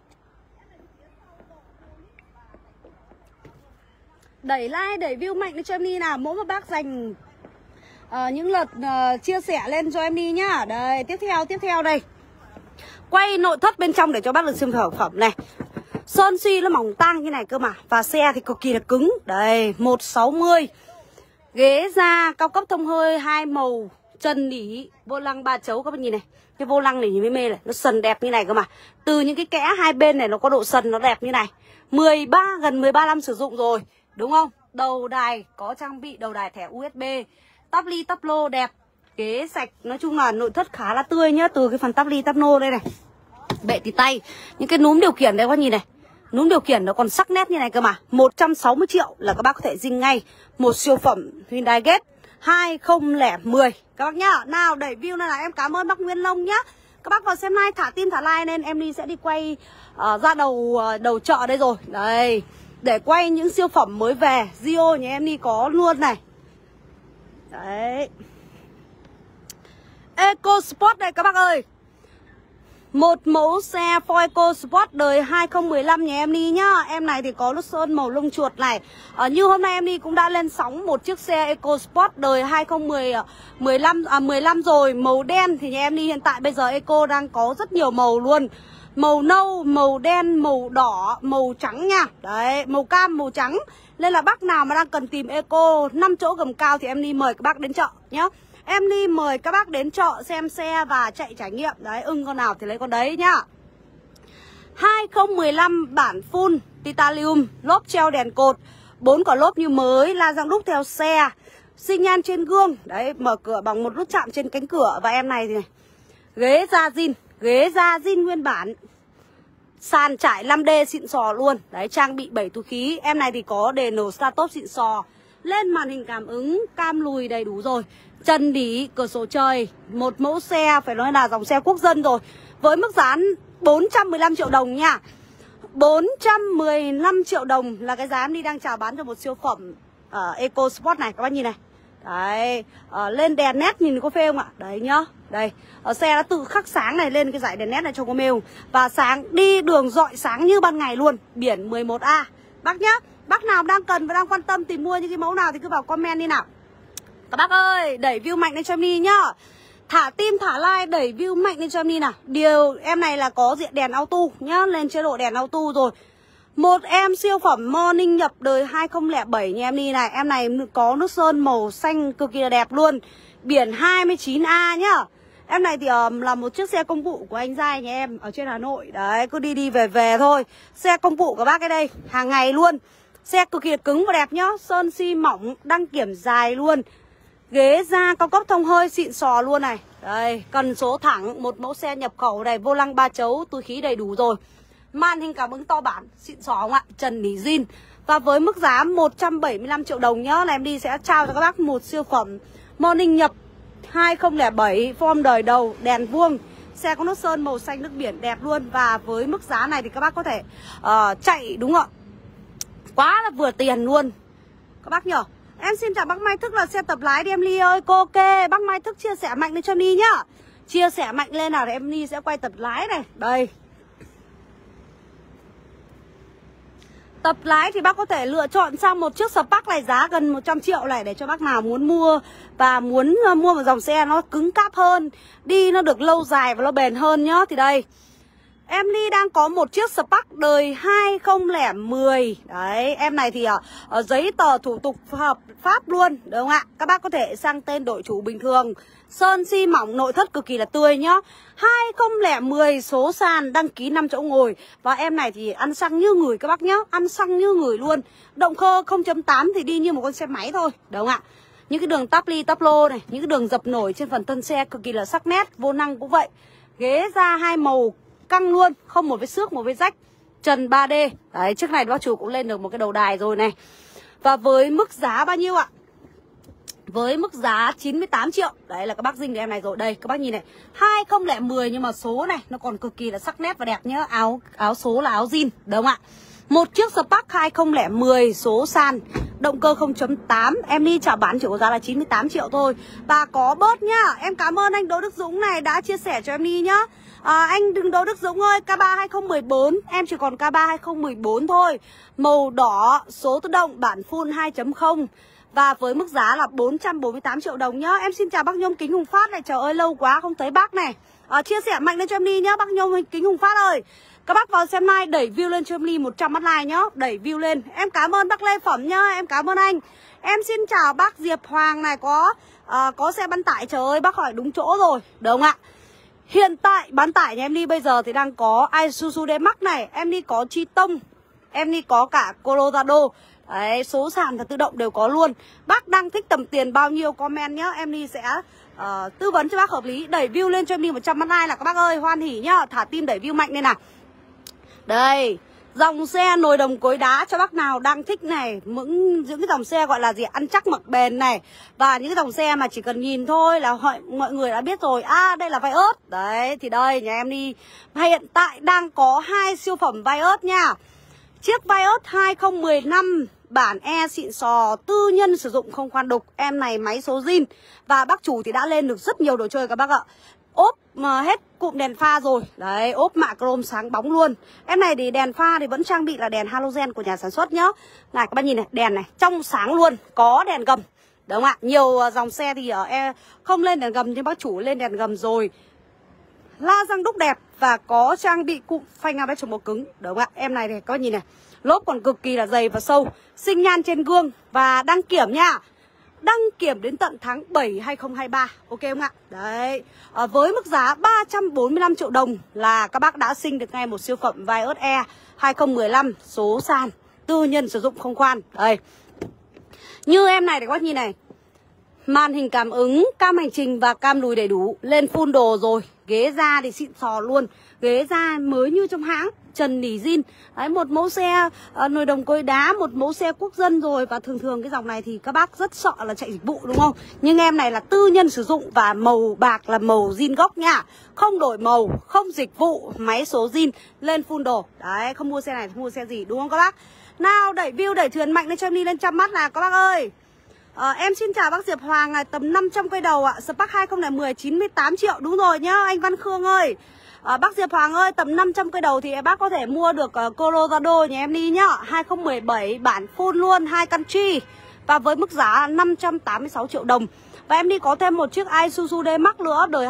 Speaker 1: Đẩy like, đẩy view mạnh cho em đi nào. Mỗi một bác dành những lượt chia sẻ lên cho em đi nhá. Đây, tiếp theo đây. Quay nội thất bên trong để cho bác được xem phẩm này. Sơn xi nó mỏng tang như này cơ mà. Và xe thì cực kỳ là cứng. Đây, 160. Ghế da cao cấp thông hơi 2 màu, trần nỉ, vô lăng 3 chấu các bạn nhìn này. Cái vô lăng này nhìn mới mê này, nó sần đẹp như này cơ mà. Từ những cái kẽ hai bên này nó có độ sần nó đẹp như này. Gần 13 năm sử dụng rồi, đúng không? Đầu đài có trang bị đầu đài thẻ USB, tắp ly tắp lô đẹp, ghế sạch, nói chung là nội thất khá là tươi nhá. Từ cái phần tắp ly tắp lô đây này, bệ tì tay, những cái núm điều khiển đây các bạn nhìn này. Núm điều khiển nó còn sắc nét như này cơ mà. 160 triệu là các bác có thể dinh ngay một siêu phẩm Hyundai Getz 2010 các bác nhá. Nào đẩy view này là em cảm ơn bác Nguyên Long nhá. Các bác vào xem like, thả tim thả like nên em đi sẽ đi quay ra đầu chợ đây rồi. Đây, để quay những siêu phẩm mới về. Gio nhà em đi có luôn này. Đấy, Eco Sport này các bác ơi. Một mẫu xe Ford EcoSport đời 2015 nhà em đi nhá. Em này thì có nốt sơn màu lông chuột này. Như hôm nay em đi cũng đã lên sóng một chiếc xe EcoSport đời 2015 rồi. Màu đen thì nhà em đi hiện tại bây giờ Eco đang có rất nhiều màu luôn. Màu nâu, màu đen, màu đỏ, màu trắng nha. Đấy, màu cam, màu trắng. Nên là bác nào mà đang cần tìm Eco 5 chỗ gầm cao thì em đi mời các bác đến chợ nhá. Em đi mời các bác đến chợ xem xe và chạy trải nghiệm. Đấy, ưng con nào thì lấy con đấy nhá. 2015 bản full titanium, lốp treo đèn cột, 4 quả lốp như mới, la răng đúc theo xe, xi nhan trên gương. Đấy, mở cửa bằng một nút chạm trên cánh cửa. Và em này thì này, ghế da zin nguyên bản, sàn trải 5D xịn sò luôn. Đấy, trang bị 7 túi khí. Em này thì có DN start top xịn sò, lên màn hình cảm ứng, cam lùi đầy đủ rồi, chân đỉ, cửa sổ trời. Một mẫu xe phải nói là dòng xe quốc dân rồi. Với mức giá 415 triệu đồng nha. 415 triệu đồng là cái giá em đi đang chào bán cho một siêu phẩm EcoSport này. Các bác nhìn này. Đấy, lên đèn nét nhìn có phê không ạ? Đấy nhá. Đây, xe đã tự khắc sáng này lên cái dải đèn nét này trông có mê không? Và sáng đi đường rọi sáng như ban ngày luôn. Biển 11A. Bác nhá. Bác nào đang cần và đang quan tâm tìm mua những cái mẫu nào thì cứ vào comment đi nào. Các bác ơi, đẩy view mạnh lên cho em đi nhá. Thả tim, thả like, đẩy view mạnh lên cho em đi nào. Điều em này là có diện đèn auto nhá, lên chế độ đèn auto rồi. Một em siêu phẩm Morning nhập đời 2007 nha em đi này. Em này có nước sơn màu xanh cực kỳ là đẹp luôn. Biển 29A nhá. Em này thì là một chiếc xe công vụ của anh Giai nhà em ở trên Hà Nội. Đấy, cứ đi về thôi. Xe công vụ của bác cái đây, hàng ngày luôn. Xe cực kỳ cứng và đẹp nhá. Sơn xi mỏng, đăng kiểm dài luôn. Ghế da cao cấp thông hơi xịn sò luôn này. Đây, cần số thẳng. Một mẫu xe nhập khẩu này, vô lăng 3 chấu, túi khí đầy đủ rồi. Màn hình cảm ứng to bản, xịn sò không ạ? Trần nỉ zin. Và với mức giá 175 triệu đồng nhá, là em đi sẽ trao cho các bác một siêu phẩm Morning nhập 2007, form đời đầu, đèn vuông. Xe có nốt sơn màu xanh nước biển đẹp luôn. Và với mức giá này thì các bác có thể chạy đúng không ạ? Quá là vừa tiền luôn các bác nhở. Em xin chào bác Mai Thức là xe tập lái đi em Ly ơi. Cô ok, bác Mai Thức chia sẻ mạnh lên cho em Ly nhá. Chia sẻ mạnh lên nào để em Ly sẽ quay tập lái này. Đây, tập lái thì bác có thể lựa chọn sang một chiếc Spark này giá gần 100 triệu này, để cho bác nào muốn mua và muốn mua một dòng xe nó cứng cáp hơn, đi nó được lâu dài và nó bền hơn nhá. Thì đây, em Ly đang có một chiếc Spark đời 2010. Đấy, em này thì giấy tờ thủ tục hợp pháp luôn, đúng không ạ? Các bác có thể sang tên đổi chủ bình thường. Sơn xi mỏng, nội thất cực kỳ là tươi nhá. 2010 số sàn, đăng ký 5 chỗ ngồi. Và em này thì ăn xăng như người các bác nhá, ăn xăng như người luôn. Động cơ 0.8 thì đi như một con xe máy thôi, đúng không ạ? Những cái đường tắp ly tắp lô này, những cái đường dập nổi trên phần thân xe cực kỳ là sắc nét. Vô năng cũng vậy. Ghế da 2 màu căng luôn, không một vết xước, một vết rách, trần 3D. Đấy, chiếc này bác chủ cũng lên được một cái đầu đài rồi này. Và với mức giá bao nhiêu ạ? Với mức giá 98 triệu. Đấy là các bác dinh em này rồi. Đây, các bác nhìn này, 2010 nhưng mà số này nó còn cực kỳ là sắc nét và đẹp nhá. Áo số là áo zin, đúng không ạ? Một chiếc Spark 2010 số sàn, động cơ 0.8. Em đi chào bán chỉ có giá là 98 triệu thôi. Và có bớt nhá. Em cảm ơn anh Đỗ Đức Dũng này đã chia sẻ cho em đi nhá. Anh đừng Đỗ Đức Dũng ơi, K3 2014, em chỉ còn K3 2014 thôi. Màu đỏ, số tự động, bản full 2.0. Và với mức giá là 448 triệu đồng nhá. Em xin chào bác Nhôm Kính Hùng Phát này. Trời ơi lâu quá không thấy bác này. Chia sẻ mạnh lên cho em đi nhá, bác Nhôm Kính Hùng Phát ơi. Các bác vào xem like, đẩy view lên cho em Ly 100 mắt like nhá. Đẩy view lên. Em cảm ơn bác Lê Phẩm nhá. Em cảm ơn anh. Em xin chào bác Diệp Hoàng này. Có xe bán tải. Trời ơi bác hỏi đúng chỗ rồi, đúng không ạ? Hiện tại bán tải nhà em Ly bây giờ thì đang có Isuzu D-Max này. Em Ly có Triton, em Ly có cả Colorado. Đấy, số sàn và tự động đều có luôn. Bác đang thích tầm tiền bao nhiêu comment nhá. Em Ly sẽ tư vấn cho bác hợp lý. Đẩy view lên cho em Ly 100 mắt like là các bác ơi, hoan hỉ nhá. Thả tim đẩy view mạnh lên nào. Đây, dòng xe nồi đồng cối đá cho bác nào đang thích này. Những cái dòng xe gọi là gì, ăn chắc mặc bền này. Và những cái dòng xe mà chỉ cần nhìn thôi là mọi người đã biết rồi. Đây là Vios. Đấy, thì đây nhà em đi hiện tại đang có 2 siêu phẩm Vios nha. Chiếc Vios 2015 bản E xịn sò, tư nhân sử dụng không khoan đục. Em này máy số zin. Và bác chủ thì đã lên được rất nhiều đồ chơi các bác ạ. ốp mà hết cụm đèn pha rồi. Đấy, ốp mạ chrome sáng bóng luôn. Em này thì đèn pha thì vẫn trang bị là đèn halogen của nhà sản xuất nhá. Này các bạn nhìn này, đèn này trong sáng luôn, có đèn gầm. Đúng không ạ? Nhiều dòng xe thì không lên đèn gầm nhưng bác chủ lên đèn gầm rồi. La răng đúc đẹp và có trang bị cụm phanh ABS chống cứng. Đúng không ạ? Em này thì các bạn nhìn này, lốp còn cực kỳ là dày và sâu, sinh nhan trên gương và đăng kiểm nha. Đăng kiểm đến tận tháng 7 2023. Ok không ạ? Đấy, với mức giá 345 triệu đồng là các bác đã sinh được ngay một siêu phẩm Vios E 2015 số sàn tư nhân sử dụng không khoan. Đây, như em này thì các bác nhìn này, màn hình cảm ứng, cam hành trình và cam lùi đầy đủ, lên full đồ rồi. Ghế da thì xịn sò luôn, ghế da mới như trong hãng, trần nỉ zin. Đấy, một mẫu xe nồi đồng cối đá, một mẫu xe quốc dân rồi. Và thường cái dòng này thì các bác rất sợ là chạy dịch vụ đúng không? Nhưng em này là tư nhân sử dụng và màu bạc là màu zin gốc nha. Không đổi màu, không dịch vụ, máy số zin, lên full đồ. Đấy, không mua xe này thì mua xe gì đúng không các bác? Nào, đẩy view, đẩy thuyền mạnh lên cho em đi lên trăm mắt nào các bác ơi. Em xin chào bác Diệp Hoàng này, tầm 500 cây đầu ạ. Spark 2010 98 triệu. Đúng rồi nhá anh Văn Khương ơi. Bác Diệp Hoàng ơi, tầm 500 cây đầu thì bác có thể mua được Colorado nhà em đi nhá. 2017 bản full luôn, 2 country. Và với mức giá 586 triệu đồng. Và em đi có thêm một chiếc Isuzu D-Max nữa, đời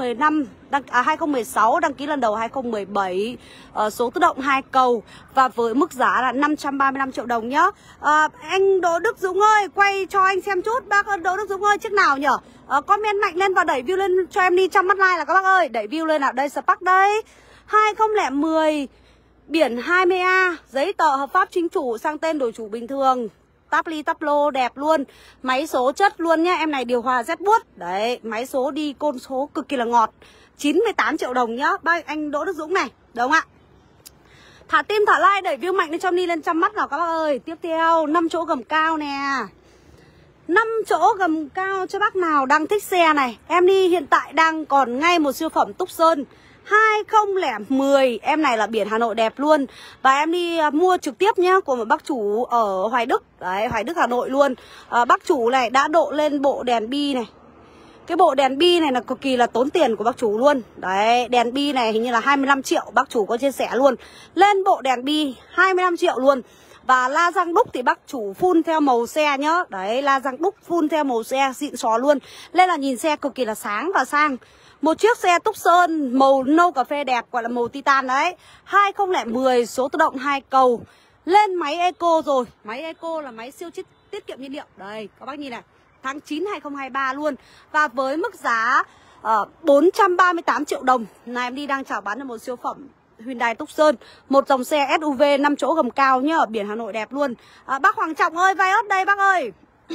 Speaker 1: 2016, đăng ký lần đầu 2017, số tự động 2 cầu. Và với mức giá là 535 triệu đồng nhá. Anh Đỗ Đức Dũng ơi, quay cho anh xem chút. Bác Đỗ Đức Dũng ơi, chiếc nào nhở? Comment mạnh lên và đẩy view lên cho em đi trăm mắt like là các bác ơi. Đẩy view lên nào, đây Spark đây, 2010, biển 20A, giấy tờ hợp pháp chính chủ, sang tên đổi chủ bình thường. Táp ly táp lô đẹp luôn. Máy số chất luôn nhá. Em này điều hòa rất buốt. Đấy, máy số đi côn số cực kỳ là ngọt. 98 triệu đồng nhá. Bác anh Đỗ Đức Dũng này. Đúng không ạ? Thả tim thả like đẩy view mạnh lên cho ni lên trăm mắt nào các bác ơi. Tiếp theo 5 chỗ gầm cao nè. 5 chỗ gầm cao cho bác nào đang thích xe này. Em đi hiện tại đang còn ngay một siêu phẩm Tucson 2010. Em này là biển Hà Nội đẹp luôn. Và em đi mua trực tiếp nhá, của một bác chủ ở Hoài Đức. Đấy, Hoài Đức Hà Nội luôn. Bác chủ này đã độ lên bộ đèn bi này. Cái bộ đèn bi này là cực kỳ là tốn tiền của bác chủ luôn. Đấy, đèn bi này hình như là 25 triệu. Bác chủ có chia sẻ luôn. Lên bộ đèn bi 25 triệu luôn. Và la răng đúc thì bác chủ phun theo màu xe nhá. Đấy, la răng đúc phun theo màu xe xịn xò luôn. Nên là nhìn xe cực kỳ là sáng và sang. Một chiếc xe Tucson màu nâu cà phê đẹp, gọi là màu titan đấy. 2010, số tự động 2 cầu. Lên máy eco rồi. Máy eco là máy siêu tiết kiệm nhiên liệu. Đây, các bác nhìn này, tháng 9 2023 luôn. Và với mức giá 438 triệu đồng này, em đi đang chào bán được một siêu phẩm Hyundai Tucson, một dòng xe SUV 5 chỗ gầm cao nhá, ở biển Hà Nội đẹp luôn. Bác Hoàng Trọng ơi, Vios đây bác ơi.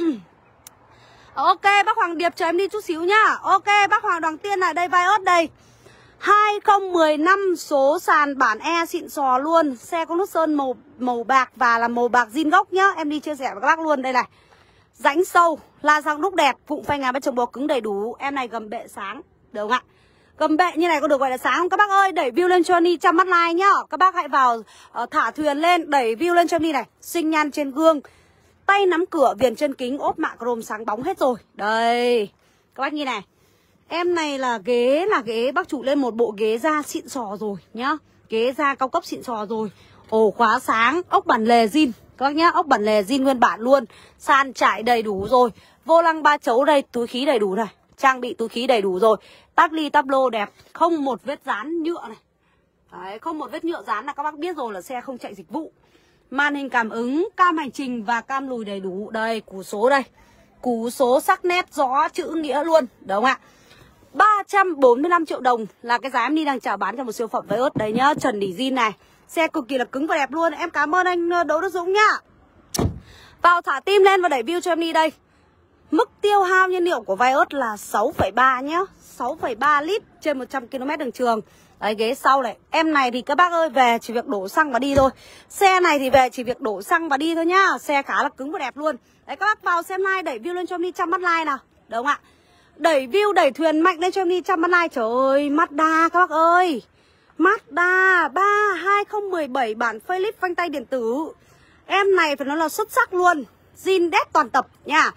Speaker 1: Ok, bác Hoàng Điệp chờ em đi chút xíu nhá. Ok, bác Hoàng Đoàn Tiên này, đây Vios đây. 2015 số sàn bản E xịn sò luôn. Xe có nút sơn màu bạc và là màu bạc zin gốc nhá. Em đi chia sẻ với các bác luôn, đây này. Rãnh sâu, la răng đúc đẹp, vụng phanh ngà bên chống bò cứng đầy đủ. Em này gầm bệ sáng, được không ạ? Gầm bệ như này có được gọi là sáng không? Các bác ơi, đẩy view lên cho Ni trăm mắt like nhá. Các bác hãy vào thả thuyền lên, đẩy view lên cho Ni này. Sinh nhan trên gương, tay nắm cửa, viền chân kính, ốp mạ chrome sáng bóng hết rồi. Đây, các bác nhìn này. Em này là ghế bác chủ lên một bộ ghế da xịn sò rồi nhá. Ghế da cao cấp xịn sò rồi. Ổ khóa sáng, ốc bản lề zin các bác nhá, ốc bản lề zin nguyên bản luôn. Sàn trải đầy đủ rồi. Vô lăng 3 chấu đây, túi khí đầy đủ này. Trang bị túi khí đầy đủ rồi. Táp ly táp lô đẹp, không một vết dán nhựa này. Đấy, không một vết nhựa dán là các bác biết rồi là xe không chạy dịch vụ. Màn hình cảm ứng, cam hành trình và cam lùi đầy đủ. Đây, củ số đây. Củ số sắc nét rõ chữ nghĩa luôn, đúng không ạ? 345 triệu đồng là cái giá em đi đang chào bán cho một siêu phẩm Vios đấy nhá, trần nỉ zin này. Xe cực kỳ là cứng và đẹp luôn. Em cảm ơn anh Đỗ Đức Dũng nhá. Vào thả tim lên và đẩy view cho em đi đây. Mức tiêu hao nhiên liệu của Vios là 6,3 nhá, 6,3 lít trên 100 km đường trường. Đấy, ghế sau này. Em này thì các bác ơi, về chỉ việc đổ xăng và đi thôi. Xe này thì về chỉ việc đổ xăng và đi thôi nhá. Xe khá là cứng và đẹp luôn. Đấy, các bác vào xem like, đẩy view lên cho em đi trăm mắt like nào. Đúng không ạ? Đẩy view, đẩy thuyền mạnh lên cho em đi trăm mắt like. Trời ơi, Mazda các bác ơi. Mazda 2017 bản facelift phanh tay điện tử. Em này phải nói là xuất sắc luôn. Zin đét toàn tập nha.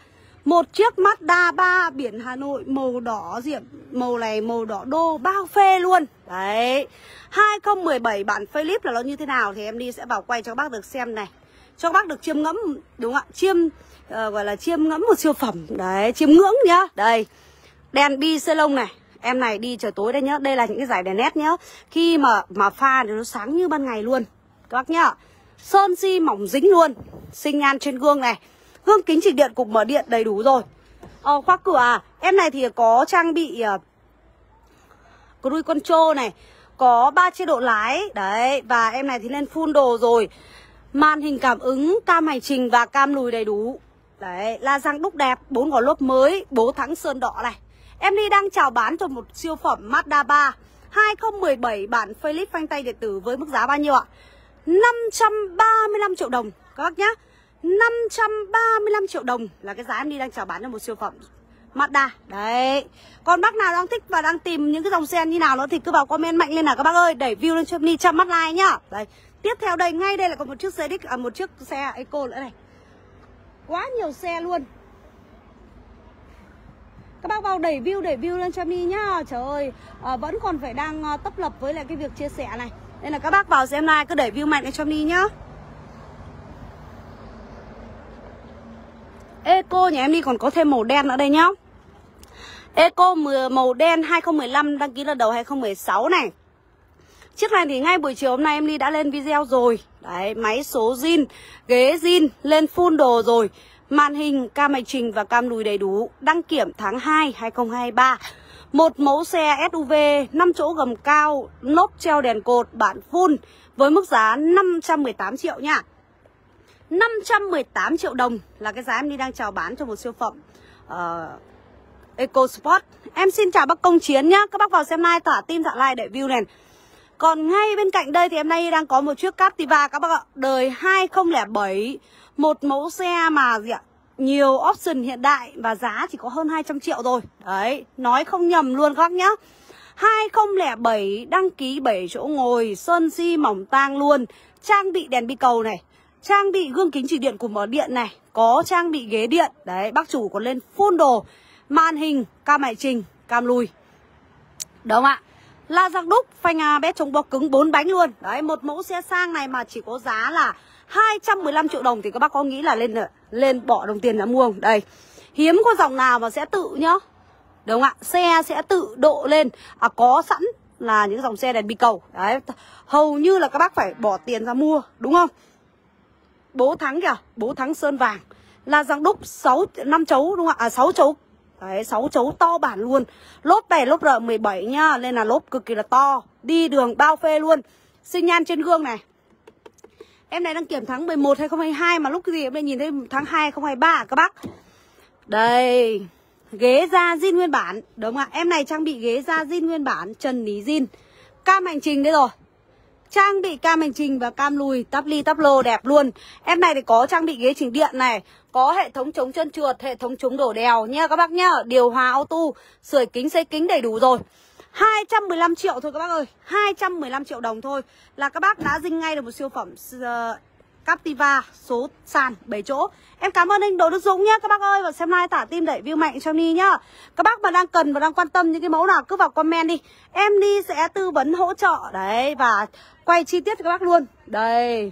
Speaker 1: Một chiếc Mazda 3 biển Hà Nội màu đỏ diệm, màu này màu đỏ đô bao phê luôn. Đấy. 2017 bản facelift là nó như thế nào thì em đi sẽ vào quay cho các bác được xem này. Cho các bác được chiêm ngẫm, đúng không ạ? Gọi là chiêm ngẫm một siêu phẩm. Đấy, chiêm ngưỡng nhá. Đây. Đèn bi salon này. Em này đi trời tối đây nhá. Đây là những cái dải đèn nét nhá. Khi mà pha thì nó sáng như ban ngày luôn. Các bác nhá. Sơn si mỏng dính luôn. Sinh nhan trên gương này. Gương kính chỉnh điện, cục mở điện đầy đủ rồi. Khóa cửa em này thì có trang bị cruise control này, có 3 chế độ lái. Đấy, và em này thì lên full đồ rồi. Màn hình cảm ứng, cam hành trình và cam lùi đầy đủ. Đấy, la răng đúc đẹp, 4 gò lốp mới, bố thắng sơn đỏ này. Em đi đang chào bán cho một siêu phẩm Mazda 3 2017 bản facelift phanh tay điện tử với mức giá bao nhiêu ạ? 535 triệu đồng các bác nhá. 535 triệu đồng là cái giá em đi đang chào bán cho một siêu phẩm Mazda. Đấy. Còn bác nào đang thích và đang tìm những cái dòng xe như nào nữa thì cứ vào comment mạnh lên nào các bác ơi. Đẩy view lên cho em đi 100 mắt like nhá. Đấy. Tiếp theo đây, ngay đây là còn một chiếc xe một chiếc xe Eco nữa này. Quá nhiều xe luôn. Các bác vào đẩy view lên cho em đi nhá. Trời ơi, vẫn còn phải đang tấp lập với lại cái việc chia sẻ này. Nên là các bác vào xem like cứ đẩy view mạnh lên cho em đi nhá. Eco nhà em đi còn có thêm màu đen nữa đây nhá. Eco màu đen 2015, đăng ký lần đầu 2016 này. Chiếc này thì ngay buổi chiều hôm nay em đi đã lên video rồi. Đấy, máy số zin, ghế zin, lên full đồ rồi. Màn hình, cam hành trình và cam lùi đầy đủ. Đăng kiểm tháng 2 2023. Một mẫu xe SUV 5 chỗ gầm cao, lốp treo đèn cột, bản full với mức giá 518 triệu nha. 518 triệu đồng là cái giá em đi đang chào bán cho một siêu phẩm Eco Sport. Em xin chào bác Công Chiến nhá. Các bác vào xem like, thả tim, thả like để view này. Còn ngay bên cạnh đây thì em nay đang có một chiếc Captiva các bác ạ. Đời 2007. Một mẫu xe mà gì ạ? Nhiều option hiện đại và giá chỉ có hơn 200 triệu thôi. Đấy, nói không nhầm luôn các bác nhá. 2007, đăng ký 7 chỗ ngồi, sơn si mỏng tang luôn. Trang bị đèn bi cầu này, trang bị gương kính chỉ điện của mở điện này, có trang bị ghế điện. Đấy, bác chủ còn lên full đồ. Màn hình, cam hành trình, cam lùi. Đúng không ạ? La răng đúc, phanh ABS chống bó cứng 4 bánh luôn. Đấy, một mẫu xe sang này mà chỉ có giá là 215 triệu đồng thì các bác có nghĩ là lên bỏ đồng tiền đã mua không? Đây, hiếm có dòng nào mà sẽ tự nhá. Đúng không ạ? Xe sẽ tự độ lên. Có sẵn là những dòng xe đèn bi cầu. Đấy, hầu như là các bác phải bỏ tiền ra mua, đúng không? Bố thắng kìa, bố thắng sơn vàng. La răng đúc 5 chấu đúng không ạ? 6 chấu. Đấy, 6 chấu to bản luôn. Lốp này lốp R17 nhá, nên là lốp cực kỳ là to. Đi đường bao phê luôn. Sinh nhan trên gương này. Em này đăng kiểm tháng 11 2022 mà lúc cái gì em đây nhìn thấy tháng 2 2023 các bác. Đây, ghế da zin nguyên bản, đúng không ạ? Em này trang bị ghế da zin nguyên bản, trần lý zin. Cam hành trình đấy rồi. Trang bị cam hành trình và cam lùi, tắp ly tắp lô đẹp luôn. Em này thì có trang bị ghế chỉnh điện này, có hệ thống chống chân trượt, hệ thống chống đổ đèo nha các bác nhá. Điều hòa auto, sưởi kính, xây kính đầy đủ rồi. 215 triệu thôi các bác ơi. 215 triệu đồng thôi là các bác đã dinh ngay được một siêu phẩm Captiva số sàn 7 chỗ. Em cảm ơn anh Đỗ Đức Dũng nhá các bác ơi. Và xem like, thả tim, đẩy view mạnh cho em đi nhá. Các bác mà đang cần và đang quan tâm những cái mẫu nào cứ vào comment đi. Em đi sẽ tư vấn hỗ trợ. Đấy, và quay chi tiết cho các bác luôn. Đây.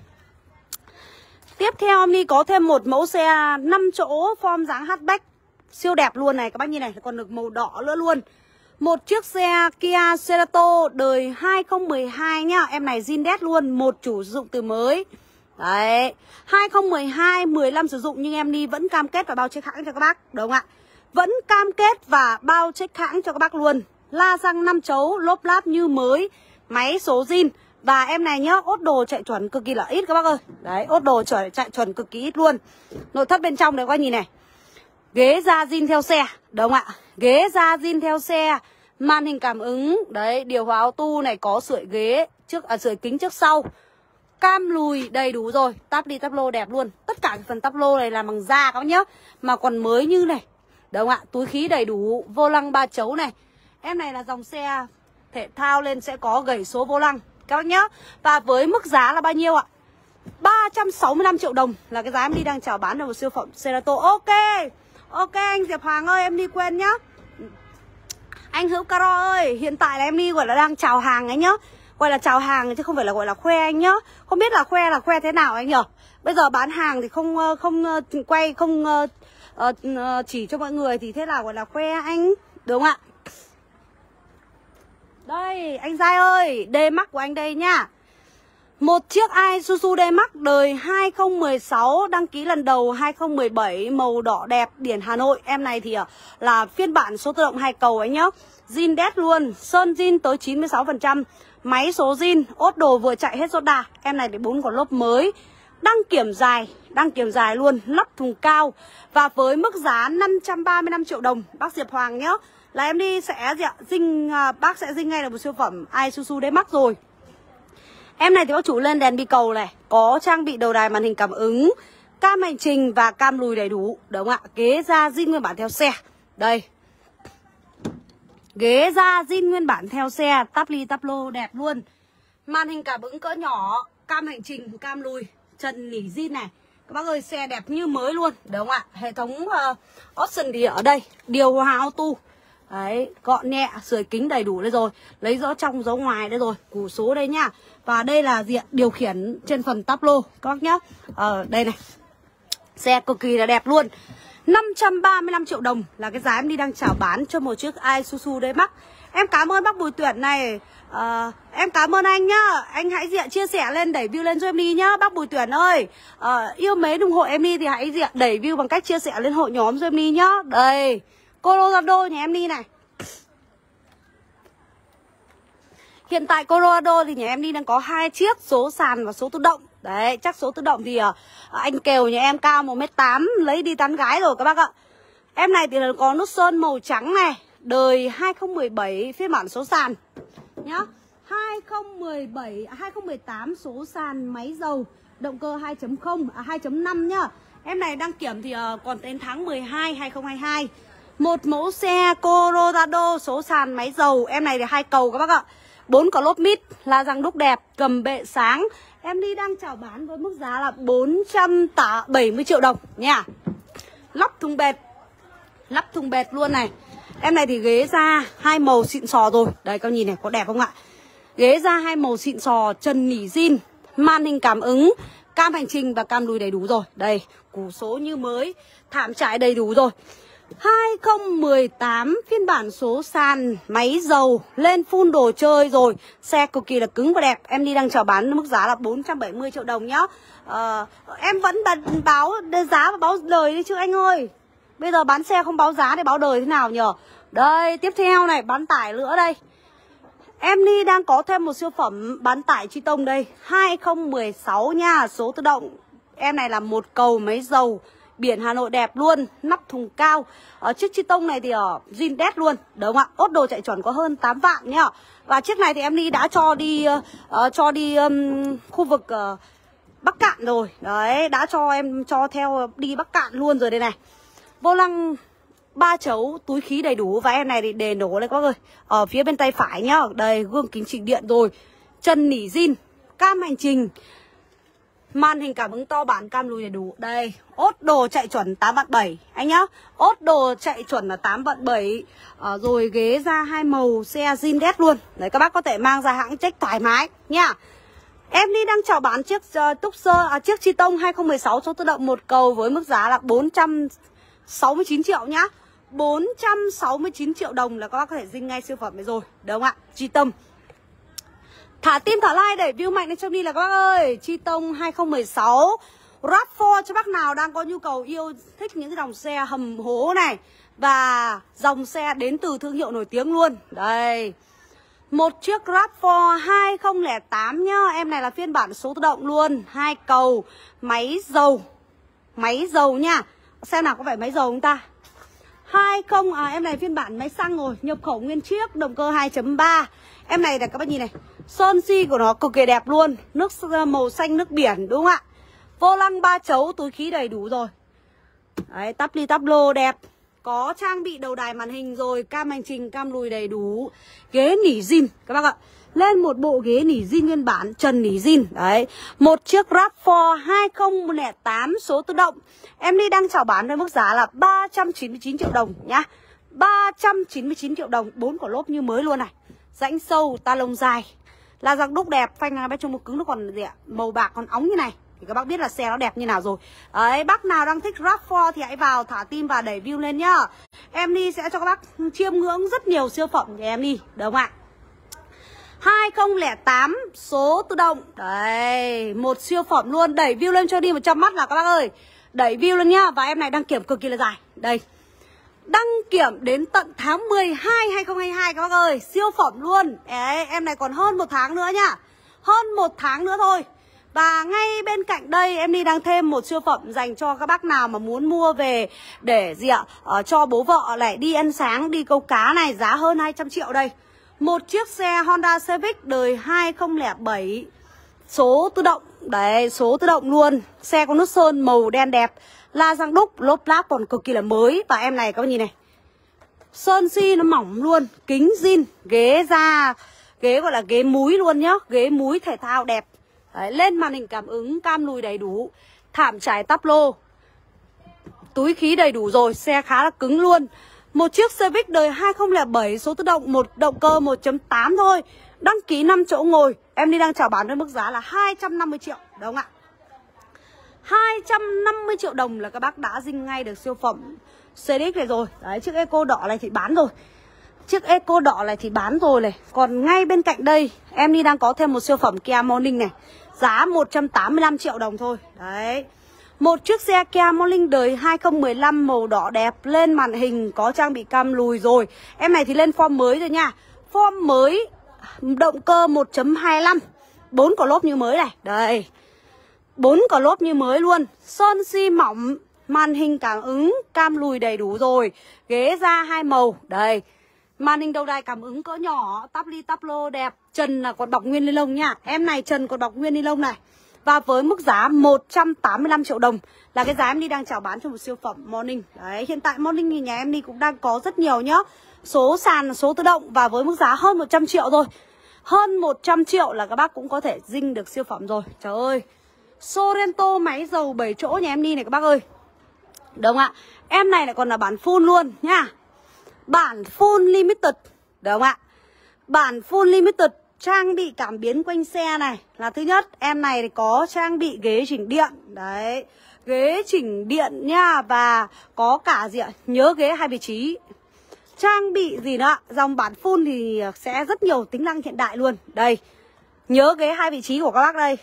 Speaker 1: Tiếp theo em đi có thêm một mẫu xe 5 chỗ form dáng hatchback siêu đẹp luôn này. Các bác nhìn này, còn được màu đỏ nữa luôn. Một chiếc xe Kia Cerato đời 2012 nhá. Em này zin đét luôn, một chủ sử dụng từ mới. Đấy, 2012, 15 sử dụng nhưng em đi vẫn cam kết và bao check hãng cho các bác. Đúng không ạ? Vẫn cam kết và bao check hãng cho các bác luôn. La răng 5 chấu, lốp láp như mới, máy số zin. Và em này nhá, ốt đồ chạy chuẩn cực kỳ là ít các bác ơi. Đấy, ốt đồ chạy chuẩn cực kỳ ít luôn. Nội thất bên trong này các bác nhìn này. Ghế da zin theo xe, đúng không ạ? Ghế da zin theo xe, màn hình cảm ứng, đấy, điều hòa auto này, có sưởi ghế trước, sưởi kính trước sau. Cam lùi đầy đủ rồi, tắp đi tắp lô đẹp luôn. Tất cả cái phần tắp lô này là bằng da các bác nhá. Mà còn mới như này. Đúng không ạ? Túi khí đầy đủ, vô lăng 3 chấu này. Em này là dòng xe thể thao lên sẽ có gẩy số vô lăng các bác nhá. Và với mức giá là bao nhiêu ạ? 365 triệu đồng là cái giá em đi đang chào bán được một siêu phẩm Cerato. Ok. Ok anh Diệp Hoàng ơi, em đi quên nhá. Anh Hữu Caro ơi, hiện tại là em đi gọi là đang chào hàng ấy nhá. Gọi là chào hàng chứ không phải là gọi là khoe anh nhá. Không biết là khoe thế nào anh nhở. Bây giờ bán hàng thì không quay, không chỉ cho mọi người thì thế nào gọi là khoe anh. Đúng không ạ? Đây, anh Giai ơi, D-Max của anh đây nhá. Một chiếc Isuzu D-Max đời 2016, đăng ký lần đầu 2017, màu đỏ đẹp, biển Hà Nội. Em này thì là phiên bản số tự động 2 cầu anh nhá. Zin đét luôn, sơn zin tới 96%, máy số zin, ốt đồ vừa chạy hết rốt đà. Em này thì 4 con lốp mới, đăng kiểm dài luôn, lắp thùng cao. Và với mức giá 535 triệu đồng, bác Diệp Hoàng nhá, là em đi sẽ bác sẽ dinh ngay là một siêu phẩm Isuzu D-Max rồi. Em này thì bác chủ lên đèn bi cầu này, có trang bị đầu đài màn hình cảm ứng, cam hành trình và cam lùi đầy đủ, đúng không ạ? Ghế da zin nguyên bản theo xe. Đây. Ghế da zin nguyên bản theo xe, tắp ly tắp lô đẹp luôn. Màn hình cảm ứng cỡ nhỏ, cam hành trình, cam lùi, trần nỉ zin này. Các bác ơi, xe đẹp như mới luôn, đúng không ạ? Hệ thống option thì ở đây, điều hòa auto. Đấy, gọn nhẹ, sưởi kính đầy đủ đây rồi. Lấy gió trong gió ngoài đây rồi. Củ số đây nhá. Và đây là diện điều khiển trên phần táp lô các bác nhá. Đây này. Xe cực kỳ là đẹp luôn. 535 triệu đồng là cái giá em đi đang chào bán cho một chiếc Isuzu D-Max. Em cảm ơn bác Bùi Tuyển này. Em cảm ơn anh nhá. Anh hãy chia sẻ lên, đẩy view lên cho em đi nhá. Bác Bùi Tuyển ơi, yêu mến ủng hộ em đi thì hãy đẩy view bằng cách chia sẻ lên hội nhóm cho em đi nhá. Đây, Colorado nhà em đi này. Hiện tại Colorado thì nhà em đi đang có 2 chiếc, số sàn và số tự động. Đấy, chắc số tự động thì anh Kèo nhà em cao 1m8, lấy đi tán gái rồi các bác ạ. Em này thì là có nút sơn màu trắng này, đời 2017 phiên bản số sàn nhá. 2018 số sàn, máy dầu, động cơ 2.5 nhá. Em này đăng kiểm thì còn đến tháng 12 2022. Một mẫu xe Colorado số sàn máy dầu. Em này thì 2 cầu các bác ạ. 4 có lốp mít, la răng đúc đẹp, cầm bệ sáng. Em đi đang chào bán với mức giá là 470 triệu đồng nha. Lắp thùng bệt luôn này. Em này thì ghế da 2 màu xịn sò rồi. Đây các nhìn này, có đẹp không ạ? Ghế da 2 màu xịn sò, trần nỉ zin, màn hình cảm ứng, cam hành trình và cam lùi đầy đủ rồi. Đây, củ số như mới, thảm trải đầy đủ rồi. 2018 phiên bản số sàn, máy dầu, lên full đồ chơi rồi. Xe cực kỳ là cứng và đẹp. Em đi đang chào bán mức giá là 470 triệu đồng nhá. Em vẫn báo giá và báo đời đấy chứ anh ơi. Bây giờ bán xe không báo giá để báo đời thế nào nhở? Đây, tiếp theo này, bán tải nữa đây. Em đi đang có thêm một siêu phẩm bán tải chi tông đây, 2016 nha, số tự động. Em này là 1 cầu máy dầu, biển Hà Nội đẹp luôn, nắp thùng cao. Chiếc chi tông này thì ở zin đét luôn, đúng không ạ? Ốt đồ chạy chuẩn có hơn 8 vạn nhá. Và chiếc này thì em đi đã cho đi khu vực Bắc Cạn rồi. Đấy, đã cho theo đi Bắc Cạn luôn rồi đây này. Vô lăng 3 chấu, túi khí đầy đủ. Và em này thì đề nổ đây các bác ơi. Ở phía bên tay phải nhá. Đây, gương kính chỉnh điện rồi. Chân nỉ zin, cam hành trình, màn hình cảm ứng to bản, cam lùi đầy đủ. Đây, ốt đồ chạy chuẩn 8 vạn 7 anh nhá. Ốt đồ chạy chuẩn là 8 vạn 7. Rồi ghế da 2 màu, xe zin đét luôn. Đấy, các bác có thể mang ra hãng check thoải mái nhá. Em đi đang chào bán chiếc chiếc chi tông 2016 số tự động 1 cầu với mức giá là 469 triệu nhá. 469 triệu đồng là các bác có thể dinh ngay siêu phẩm này rồi, đúng không ạ? Chi tông. Thả tim thả like để view mạnh lên cho đi là các bác ơi. Chi tông 2016 RAV4 cho bác nào đang có nhu cầu yêu thích những cái dòng xe hầm hố này. Và dòng xe đến từ thương hiệu nổi tiếng luôn. Đây, một chiếc RAV4 2008 nhá. Em này là phiên bản số tự động luôn, 2 cầu, máy dầu nha. Xe nào có phải máy dầu không ta? Em này phiên bản máy xăng rồi, nhập khẩu nguyên chiếc, động cơ 2.3. Em này là các bác nhìn này, sơn xi của nó cực kỳ đẹp luôn, nước màu xanh nước biển, đúng không ạ? Vô lăng 3 chấu, túi khí đầy đủ rồi. Đấy, tắp ly tắp lô đẹp, có trang bị đầu đài màn hình rồi, cam hành trình, cam lùi đầy đủ, ghế nỉ zin các bác ạ. Lên một bộ ghế nỉ zin nguyên bản, trần nỉ zin. Đấy, một chiếc RAV4 2008 số tự động. Em đi đang chào bán với mức giá là 399 triệu đồng nhá. 399 triệu đồng, 4 quả lốp như mới luôn này. Rãnh sâu, ta lông dài. Là dòng đúc đẹp, phanh bên trong một cứng nó còn gì ạ? Màu bạc còn óng như này. Thì các bác biết là xe nó đẹp như nào rồi. Đấy, bác nào đang thích RAV4 thì hãy vào thả tim và đẩy view lên nhá. Em đi sẽ cho các bác chiêm ngưỡng rất nhiều siêu phẩm của em đi, được không ạ? 2008 số tự động. Đấy, một siêu phẩm luôn. Đẩy view lên cho đi 100 mắt là các bác ơi. Đẩy view lên nhá. Và em này đăng kiểm cực kỳ là dài. Đây, đăng kiểm đến tận tháng 12 2022 các bác ơi. Siêu phẩm luôn. Đấy, em này còn hơn 1 tháng nữa nhá. Hơn 1 tháng nữa thôi. Và ngay bên cạnh đây em đi đang thêm một siêu phẩm dành cho các bác nào mà muốn mua về để gì ạ? Cho bố vợ lại đi ăn sáng, đi câu cá này, giá hơn 200 triệu đây. Một chiếc xe Honda Civic đời 2007 số tự động. Đấy, số tự động luôn. Xe có nút sơn màu đen đẹp, la răng đúc, lốp láp còn cực kỳ là mới. Và em này các bạn nhìn này, sơn xi nó mỏng luôn, kính zin, ghế da, ghế gọi là ghế múi luôn nhá. Ghế múi thể thao đẹp. Đấy, lên màn hình cảm ứng, cam lùi đầy đủ, thảm trải tắp lô, túi khí đầy đủ rồi. Xe khá là cứng luôn. Một chiếc Civic đời 2007 số tự động, một động cơ 1.8 thôi. Đăng ký 5 chỗ ngồi. Em đi đang chào bán với mức giá là 250 triệu. Đúng không ạ? 250 triệu đồng là các bác đã dinh ngay được siêu phẩm CX này rồi. Đấy, chiếc Eco đỏ này thì bán rồi. Chiếc Eco đỏ này thì bán rồi này. Còn ngay bên cạnh đây em đi đang có thêm một siêu phẩm Kia Morning này. Giá 185 triệu đồng thôi. Đấy, một chiếc xe Kia Morning đời 2015 màu đỏ đẹp. Lên màn hình có trang bị cam lùi rồi. Em này thì lên form mới rồi nha. Form mới, động cơ 1.25, 4 quả lốp như mới này. Đây, 4 quả lốp như mới luôn. Sơn xi mỏng, màn hình cảm ứng, cam lùi đầy đủ rồi. Ghế da 2 màu. Đây, màn hình đầu đài cảm ứng cỡ nhỏ, tắp ly tắp lô đẹp. Trần là còn bọc nguyên ni lông nha. Em này trần còn bọc nguyên ni lông này. Và với mức giá 185 triệu đồng là cái giá em đi đang chào bán cho một siêu phẩm Morning. Đấy, hiện tại Morning thì nhà em đi cũng đang có rất nhiều nhá. Số sàn, số tự động và với mức giá hơn 100 triệu thôi. Hơn 100 triệu là các bác cũng có thể dinh được siêu phẩm rồi. Trời ơi, Sorento máy dầu 7 chỗ nhà em đi này các bác ơi. Đúng không ạ? Em này lại còn là bản full luôn nhá. Bản full limited. Đúng không ạ? Bản full limited, trang bị cảm biến quanh xe này là thứ nhất. Em này thì có trang bị ghế chỉnh điện. Đấy, ghế chỉnh điện nha. Và có cả gì ạ? Nhớ ghế 2 vị trí. Trang bị gì nữa? Dòng bản full thì sẽ rất nhiều tính năng hiện đại luôn. Đây, nhớ ghế 2 vị trí của các bác đây.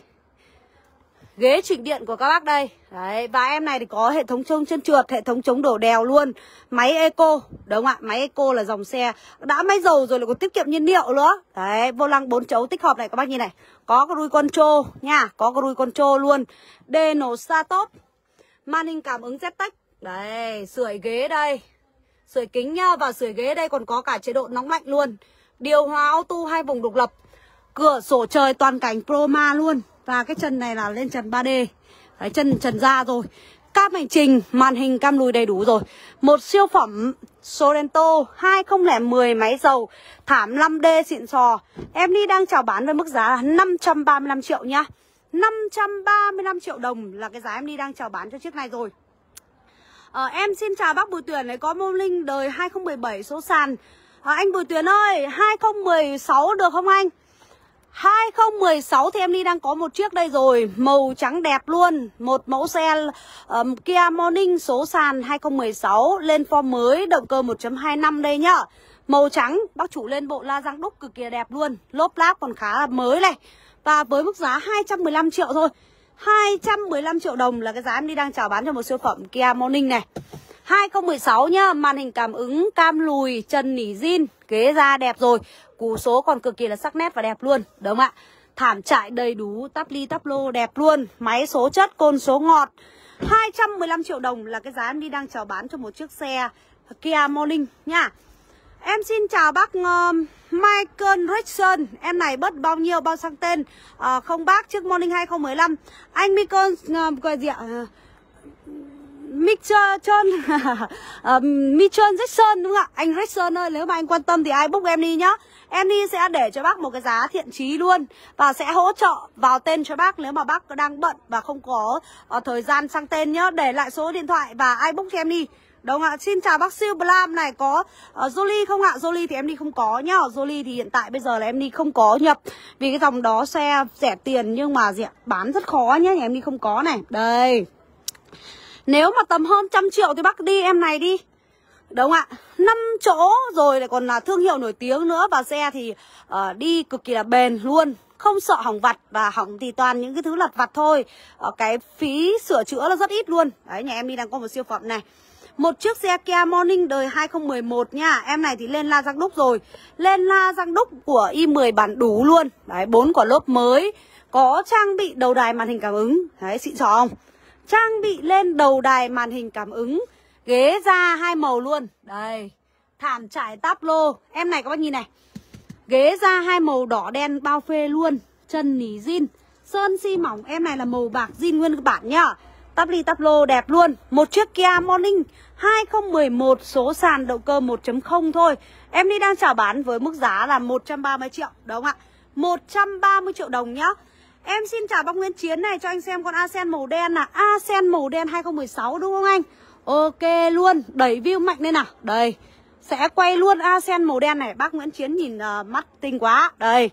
Speaker 1: Ghế chỉnh điện của các bác đây. Đấy, và em này thì có hệ thống chống chân trượt, hệ thống chống đổ đèo luôn. Máy Eco, đúng không ạ? Máy Eco là dòng xe đã máy dầu rồi lại còn tiết kiệm nhiên liệu nữa. Đấy, vô lăng 4 chấu tích hợp này các bác nhìn này. Có cruise control nha, có cruise control luôn. DN Start. Màn hình cảm ứng ZTEC. Đấy, sưởi ghế đây, sưởi kính nhá. Và sưởi ghế đây còn có cả chế độ nóng lạnh luôn. Điều hòa auto 2 vùng độc lập. Cửa sổ trời toàn cảnh Proma luôn. Và cái chân này là lên trần 3D. Đấy, trần da rồi. Cam hành trình, màn hình cam lùi đầy đủ rồi. Một siêu phẩm Sorento 2010 máy dầu, thảm 5D xịn sò. Em đi đang chào bán với mức giá là 535 triệu nhá. 535 triệu đồng là cái giá em đi đang chào bán cho chiếc này rồi. Em xin chào bác Bùi Tuyền, có Morning đời 2017 số sàn. Anh Bùi Tuyền ơi, 2016 được không anh? 2016 thì em đi đang có một chiếc đây rồi, màu trắng đẹp luôn. Một mẫu xe Kia Morning số sàn 2016, lên form mới, động cơ 1.25 đây nhá. Màu trắng, bác chủ lên bộ la răng đúc cực kỳ đẹp luôn. Lốp láp còn khá là mới này. Và với mức giá 215 triệu thôi. 215 triệu đồng là cái giá em đi đang chào bán cho một siêu phẩm Kia Morning này. 2016 nhá, màn hình cảm ứng, cam lùi, trần nỉ zin, ghế da đẹp rồi. Cú số còn cực kỳ là sắc nét và đẹp luôn, đúng không ạ? Thảm trải đầy đủ, tắp ly tắp lô đẹp luôn. Máy số chất, côn số ngọt. 215 triệu đồng là cái giá em đi đang chào bán cho một chiếc xe Kia Morning nha. Em xin chào bác Michael Rickson. Em này bớt bao nhiêu, bao sang tên? Không bác, chiếc Morning 2015. Anh Michael gọi gì ạ? Michon Jackson đúng không ạ? Anh Jackson ơi, nếu mà anh quan tâm thì ai book em đi nhá. Em đi sẽ để cho bác một cái giá thiện chí luôn và sẽ hỗ trợ vào tên cho bác nếu mà bác đang bận và không có thời gian sang tên nhá. Để lại số điện thoại và ai book cho em đi. Đúng ạ, xin chào bác Siêu Blam này, có Jolie không ạ? Jolie thì em đi không có nhá. Jolie thì hiện tại bây giờ là em đi không có nhập vì cái dòng đó xe rẻ tiền nhưng mà bán rất khó nhá, em đi không có này. Đây. Nếu mà tầm hơn 100 triệu thì bác đi em này đi. Đúng ạ, 5 chỗ rồi lại còn là thương hiệu nổi tiếng nữa. Và xe thì đi cực kỳ là bền luôn, không sợ hỏng vặt. Và hỏng thì toàn những cái thứ lặt vặt thôi. Cái phí sửa chữa là rất ít luôn. Đấy, nhà em đi đang có một siêu phẩm này. Một chiếc xe Kia Morning đời 2011 nha. Em này thì lên la răng đúc rồi. Lên la răng đúc của i10 bản đủ luôn. Đấy, 4 quả lốp mới. Có trang bị đầu đài màn hình cảm ứng. Đấy, xịn sò không? Trang bị lên đầu đài màn hình cảm ứng. Ghế da 2 màu luôn. Đây, thảm trải táp lô. Em này các bác nhìn này. Ghế da 2 màu đỏ đen bao phê luôn. Chân nỉ zin, sơn xi mỏng. Em này là màu bạc zin nguyên bản nhá. Tắp ly tắp lô đẹp luôn. Một chiếc Kia Morning 2011 số sàn động cơ 1.0 thôi. Em đi đang chào bán với mức giá là 130 triệu. Đúng không ạ? 130 triệu đồng nhá. Em xin chào bác Nguyễn Chiến này, cho anh xem con Ascend màu đen là Ascend màu đen 2016 đúng không anh? Ok luôn, đẩy view mạnh lên nào. Đây, sẽ quay luôn Ascend màu đen này. Bác Nguyễn Chiến nhìn mắt tinh quá. Đây,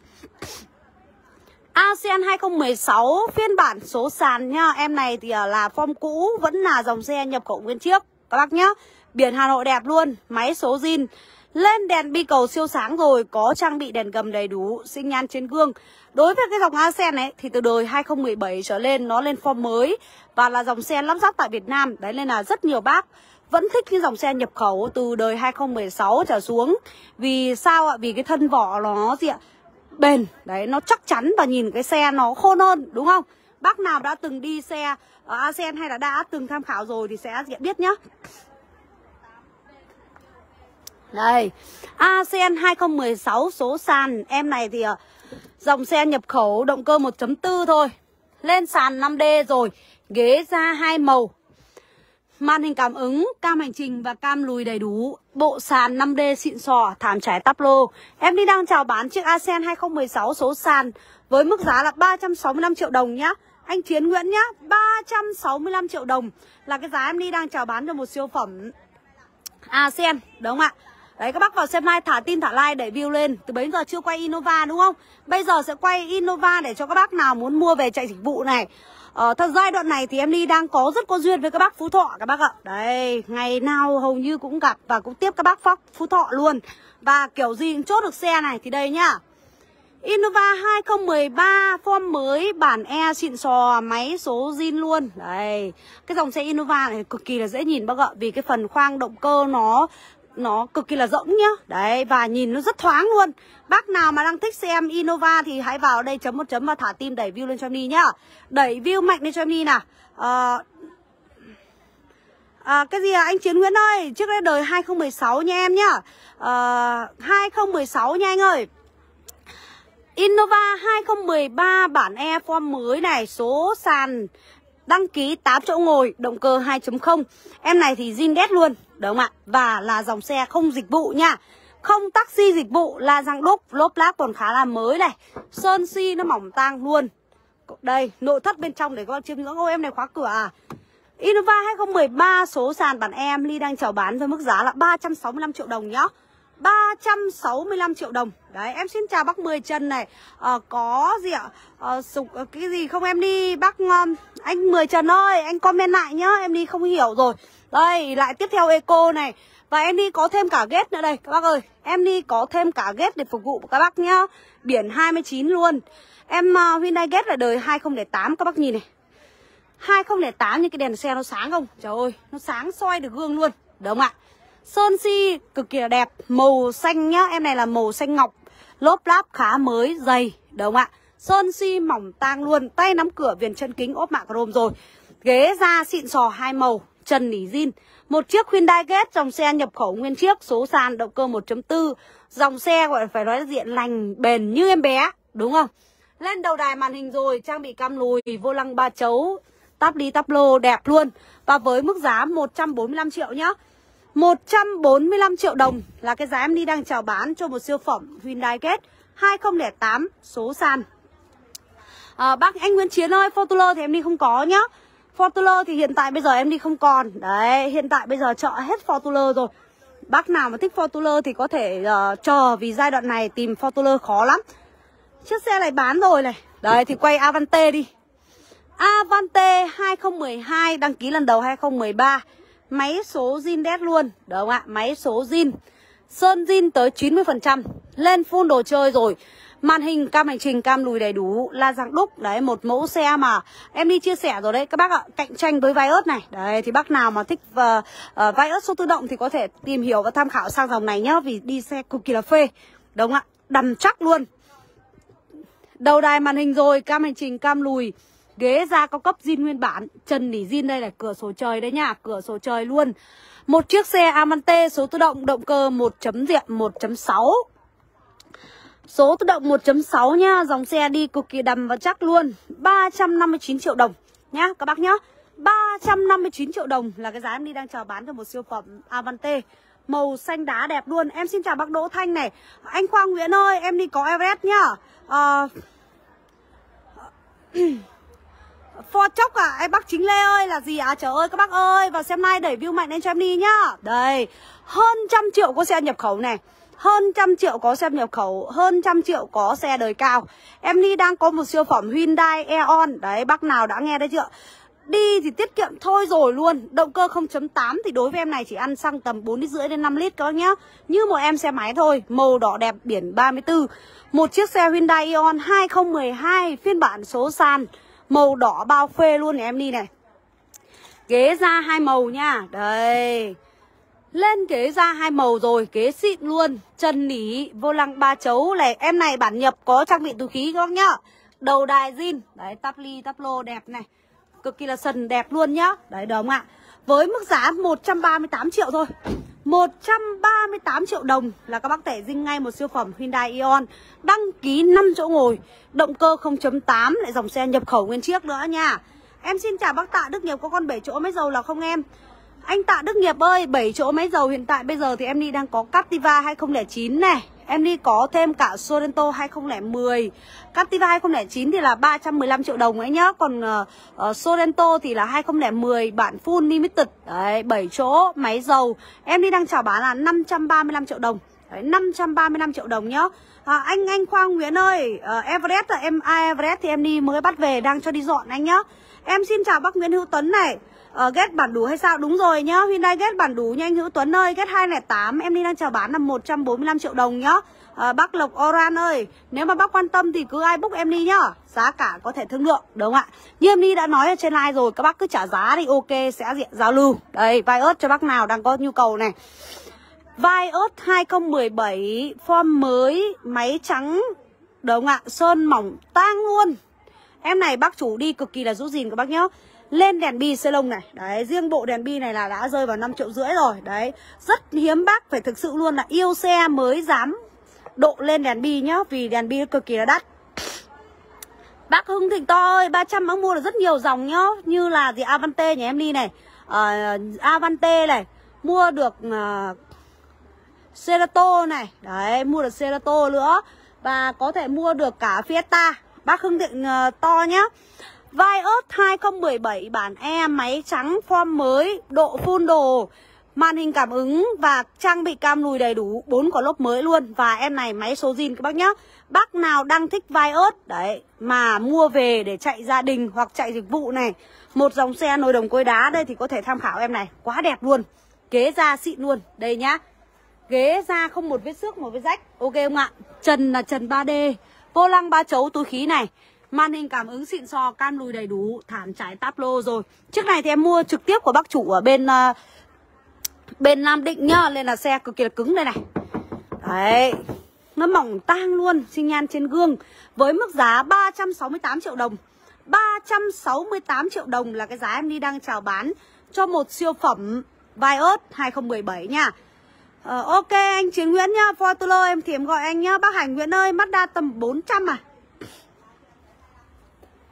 Speaker 1: Ascend 2016 phiên bản số sàn nha. Em này thì là form cũ, vẫn là dòng xe nhập khẩu nguyên chiếc các bác nhá. Biển Hà Nội đẹp luôn, máy số zin. Lên đèn bi cầu siêu sáng rồi, có trang bị đèn gầm đầy đủ, sinh nhan trên gương. Đối với cái dòng Ascend ấy thì từ đời 2017 trở lên nó lên form mới và là dòng xe lắp ráp tại Việt Nam. Đấy nên là rất nhiều bác vẫn thích cái dòng xe nhập khẩu từ đời 2016 trở xuống. Vì sao ạ? Vì cái thân vỏ nó gì ạ? Bền, đấy, nó chắc chắn và nhìn cái xe nó khôn hơn, đúng không? Bác nào đã từng đi xe Ascend hay là đã từng tham khảo rồi thì sẽ biết nhá. Đây, Ascend 2016 số sàn. Em này thì dòng xe nhập khẩu động cơ 1.4 thôi. Lên sàn 5D rồi. Ghế da 2 màu. Màn hình cảm ứng, cam hành trình và cam lùi đầy đủ. Bộ sàn 5D xịn sò, thảm trải táp lô. Em đi đang chào bán chiếc Ascend 2016 số sàn với mức giá là 365 triệu đồng nhá. Anh Chiến Nguyễn nhá, 365 triệu đồng là cái giá em đi đang chào bán cho một siêu phẩm Ascend, đúng không ạ? Đấy, các bác vào xem live, thả tin thả like để view lên. Từ bấy giờ chưa quay Innova đúng không? Bây giờ sẽ quay Innova để cho các bác nào muốn mua về chạy dịch vụ này. Thật giai đoạn này thì em đi đang rất có duyên với các bác Phú Thọ các bác ạ. Đây, ngày nào hầu như cũng gặp và cũng tiếp các bác Phú Thọ luôn. Và kiểu gì cũng chốt được xe này thì đây nhá. Innova 2013 form mới, bản E xịn sò, máy số zin luôn. Đây, cái dòng xe Innova này cực kỳ là dễ nhìn bác ạ. Vì cái phần khoang động cơ nó cực kỳ là rỗng nhá. Đấy, và nhìn nó rất thoáng luôn. Bác nào mà đang thích xem Innova thì hãy vào đây chấm một chấm và thả tim đẩy view lên cho em đi nhá. Đẩy view mạnh lên cho em đi nào. Cái gì à anh Chiến Nguyễn ơi? Chiếc đây đời 2016 nha em nhá. 2016 nha anh ơi. Innova 2013 bản E form mới này, số sàn đăng ký 8 chỗ ngồi, động cơ 2.0. Em này thì zin đét luôn, đúng không ạ? Và là dòng xe không dịch vụ nha. Không taxi dịch vụ, là răng đúc, lốp lác còn khá là mới này. Sơn xi nó mỏng tang luôn. Đây, nội thất bên trong để các bác chiêm ngưỡng. Ô em này khóa cửa à? Innova 2013 số sàn bản em Ly đang chào bán với mức giá là 365 triệu đồng nhá. 365 triệu đồng. Đấy, em xin chào bác Mười Trần này. Có gì ạ? Cái gì không em đi? Bác anh Mười Trần ơi, anh comment lại nhá. Em đi không hiểu rồi. Đây, lại tiếp theo Eco này. Và em đi có thêm cả gate nữa đây các bác ơi. Em đi có thêm cả gate để phục vụ các bác nhá. Biển 29 luôn. Em Hyundai Gate là đời 2008 các bác nhìn này. 2008 nhưng cái đèn xe nó sáng không? Trời ơi, nó sáng soi được gương luôn. Đúng không ạ? Sơn xi cực kỳ là đẹp, màu xanh nhá, em này là màu xanh ngọc, lốp láp khá mới, dày, đúng không ạ? Sơn xi mỏng tang luôn, tay nắm cửa, viền chân kính ốp mạ chrome rồi. Ghế da xịn sò 2 màu, trần nỉ zin. Một chiếc Hyundai Gate, dòng xe nhập khẩu nguyên chiếc, số sàn động cơ 1.4. Dòng xe gọi là phải nói là diện lành, bền như em bé, đúng không? Lên đầu đài màn hình rồi, trang bị cam lùi, vô lăng 3 chấu, Tắp đi tắp lô đẹp luôn. Và với mức giá 145 triệu nhá. 145 triệu đồng là cái giá em đi đang chào bán cho một siêu phẩm Hyundai Getz 2008 số sàn. Bác anh Nguyễn Chiến ơi, Fortuner thì em đi không có nhá. Fortuner thì hiện tại bây giờ em đi không còn. Đấy, hiện tại bây giờ chợ hết Fortuner rồi. Bác nào mà thích Fortuner thì có thể chờ, vì giai đoạn này tìm Fortuner khó lắm. Chiếc xe này bán rồi này. Đấy thì quay Avante đi. Avante 2012, đăng ký lần đầu 2013. Máy số zin đét luôn. Được không ạ? Máy số zin. Sơn zin tới 90%. Lên full đồ chơi rồi. Màn hình, cam hành trình, cam lùi đầy đủ, la răng đúc. Đấy, một mẫu xe mà em đi chia sẻ rồi đấy các bác ạ. Cạnh tranh với Vios này. Đấy, thì bác nào mà thích Vios số tự động thì có thể tìm hiểu và tham khảo sang dòng này nhá. Vì đi xe cực kỳ là phê. Đúng không ạ? Đầm chắc luôn. Đầu đài màn hình rồi, cam hành trình, cam lùi. Ghế da cao cấp zin nguyên bản. Trần nỉ zin đây là cửa sổ trời đấy nha. Cửa sổ trời luôn. Một chiếc xe Avante số tự động, động cơ 1.6. Số tự động 1.6 nhá. Dòng xe đi cực kỳ đầm và chắc luôn. 359 triệu đồng nhá các bác nhá. 359 triệu đồng là cái giá em đi đang chào bán cho một siêu phẩm Avante. Màu xanh đá đẹp luôn. Em xin chào bác Đỗ Thanh này. Anh Khoa Nguyễn ơi, em đi có Everest nhá. Ford Chốc à? Em bác Chính Lê ơi là gì ạ? Trời ơi các bác ơi, vào xem like đẩy view mạnh lên cho em đi nhá. Đây, hơn 100 triệu có xe nhập khẩu này. Hơn 100 triệu có xe nhập khẩu. Hơn 100 triệu có xe đời cao. Em đi đang có một siêu phẩm Hyundai Eon. Đấy, bác nào đã nghe đấy chưa? Đi thì tiết kiệm thôi rồi luôn. Động cơ 0.8 thì đối với em này chỉ ăn xăng tầm 4,5 lít đến 5 lít các bác nhá. Như một em xe máy thôi. Màu đỏ đẹp, biển 34. Một chiếc xe Hyundai Eon 2012 phiên bản số sàn. Màu đỏ bao phê luôn này em đi này. Ghế da 2 màu nha. Đây. Lên ghế da 2 màu rồi. Ghế xịn luôn. Chân nỉ, vô lăng 3 chấu này. Em này bản nhập có trang bị túi khí các bác nhá. Đầu đài zin. Đấy, tắp ly, tắp lô đẹp này. Cực kỳ là sần đẹp luôn nhá. Đấy được không ạ? Với mức giá 138 triệu thôi. 138 triệu đồng là các bác thể dinh ngay một siêu phẩm Hyundai Eon. Đăng ký 5 chỗ ngồi. Động cơ 0.8, lại dòng xe nhập khẩu nguyên chiếc nữa nha. Em xin chào bác Tạ Đức Nghiệp, có con 7 chỗ mấy dầu là không em? Anh Tạ Đức Nghiệp ơi, 7 chỗ mấy dầu hiện tại bây giờ thì em đi đang có Captiva 2009 này. Em đi có thêm cả Sorento 2010. Captiva 2009 thì là 315 triệu đồng ấy nhá. Còn Sorento thì là 2010 bản full limited. Đấy, 7 chỗ, máy dầu. Em đi đang chào bán là 535 triệu đồng. Đấy, 535 triệu đồng nhá. Anh Khoa Nguyễn ơi, Everest là Everest thì em đi mới bắt về, đang cho đi dọn anh nhá. Em xin chào bác Nguyễn Hữu Tuấn này. Getz bản đủ hay sao? Đúng rồi nhá, Hyundai Getz bản đủ nha anh Hữu Tuấn ơi. Getz 208 em đi đang chào bán là 145 triệu đồng nhá. Bác Lộc Oran ơi, nếu mà bác quan tâm thì cứ ai book em đi nhá. Giá cả có thể thương lượng, đúng không ạ? Như em đi đã nói ở trên live rồi, các bác cứ trả giá đi, ok, sẽ diện giao lưu. Đây, Vios cho bác nào đang có nhu cầu này. Vios 2017 form mới, máy trắng, đúng không ạ? Sơn mỏng tang luôn. Em này bác chủ đi cực kỳ là giữ gìn các bác nhá. Lên đèn bi xe lông này. Đấy, riêng bộ đèn bi này là đã rơi vào 5,5 triệu rồi. Đấy, rất hiếm bác phải thực sự luôn là yêu xe mới dám độ lên đèn bi nhá. Vì đèn bi cực kỳ là đắt. Bác Hưng Thịnh To ơi, 300 bác mua được rất nhiều dòng nhá. Như là gì Avante nhà em đi này, Avante này, mua được Cerato này. Đấy, mua được Cerato nữa. Và có thể mua được cả Fiesta. Bác Hưng Thịnh To nhá. Vios 2017 bản E, máy trắng form mới, độ full đồ, màn hình cảm ứng và trang bị cam lùi đầy đủ, 4 quả lốp mới luôn. Và em này máy số zin các bác nhá. Bác nào đang thích Vios đấy mà mua về để chạy gia đình hoặc chạy dịch vụ này, một dòng xe nồi đồng cối đá đây thì có thể tham khảo em này, quá đẹp luôn. Ghế da xịn luôn, đây nhá. Ghế da không một vết xước, một vết rách, ok không ạ? Trần là trần 3D, vô lăng 3 chấu túi khí này. Màn hình cảm ứng xịn sò, cam lùi đầy đủ, thảm trải táp lô rồi. Chiếc này thì em mua trực tiếp của bác chủ ở bên Nam Định nhá, nên là xe cực kỳ là cứng đây này. Đấy, nó mỏng tang luôn, xi nhan trên gương. Với mức giá 368 triệu đồng. 368 triệu đồng là cái giá em đi đang chào bán cho một siêu phẩm Vios 2017 nha. Ok anh Chiến Nguyễn nhá, Fortuner em thì em gọi anh nhá. Bác Hải Nguyễn ơi, Mazda tầm 400 à?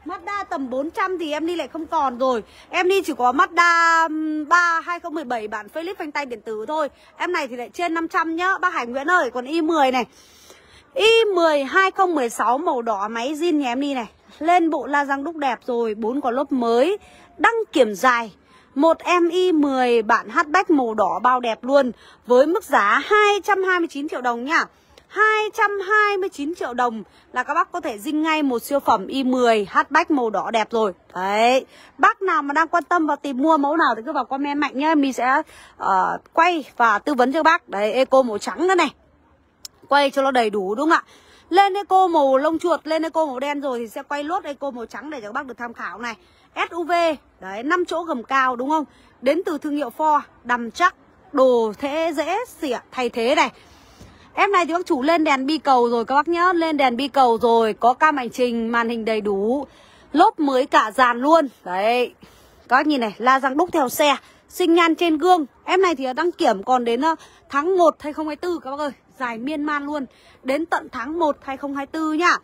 Speaker 1: Mazda tầm 400 thì em đi lại không còn rồi. Em đi chỉ có Mazda 3 2017 bản facelift phanh tay điện tử thôi. Em này thì lại trên 500 nhá bác Hải Nguyễn ơi. Còn i10 này, i10 2016 màu đỏ máy zin nhà em đi này. Lên bộ la răng đúc đẹp rồi, 4 quả lốp mới, đăng kiểm dài. Một em i10 bản hatchback màu đỏ bao đẹp luôn, với mức giá 229 triệu đồng nhá. 229 triệu đồng là các bác có thể dinh ngay một siêu phẩm i10 hatchback màu đỏ đẹp rồi. Đấy, bác nào mà đang quan tâm và tìm mua mẫu nào thì cứ vào comment mạnh nhá. Mình sẽ quay và tư vấn cho bác. Đấy, eco màu trắng nữa này, quay cho nó đầy đủ đúng không ạ. Lên eco màu lông chuột, lên eco màu đen rồi thì sẽ quay lốt eco màu trắng để cho các bác được tham khảo này. SUV, đấy, 5 chỗ gầm cao đúng không? Đến từ thương hiệu Ford, đầm chắc, đồ thế dễ xỉa thay thế này. Em này thì bác chủ lên đèn bi cầu rồi các bác nhá, lên đèn bi cầu rồi, có cam hành trình, màn hình đầy đủ, lốp mới cả dàn luôn. Đấy, các bác nhìn này, la răng đúc theo xe, sinh nhan trên gương. Em này thì đăng kiểm còn đến tháng 1 2024 các bác ơi, dài miên man luôn, đến tận tháng 1 2024 nhá.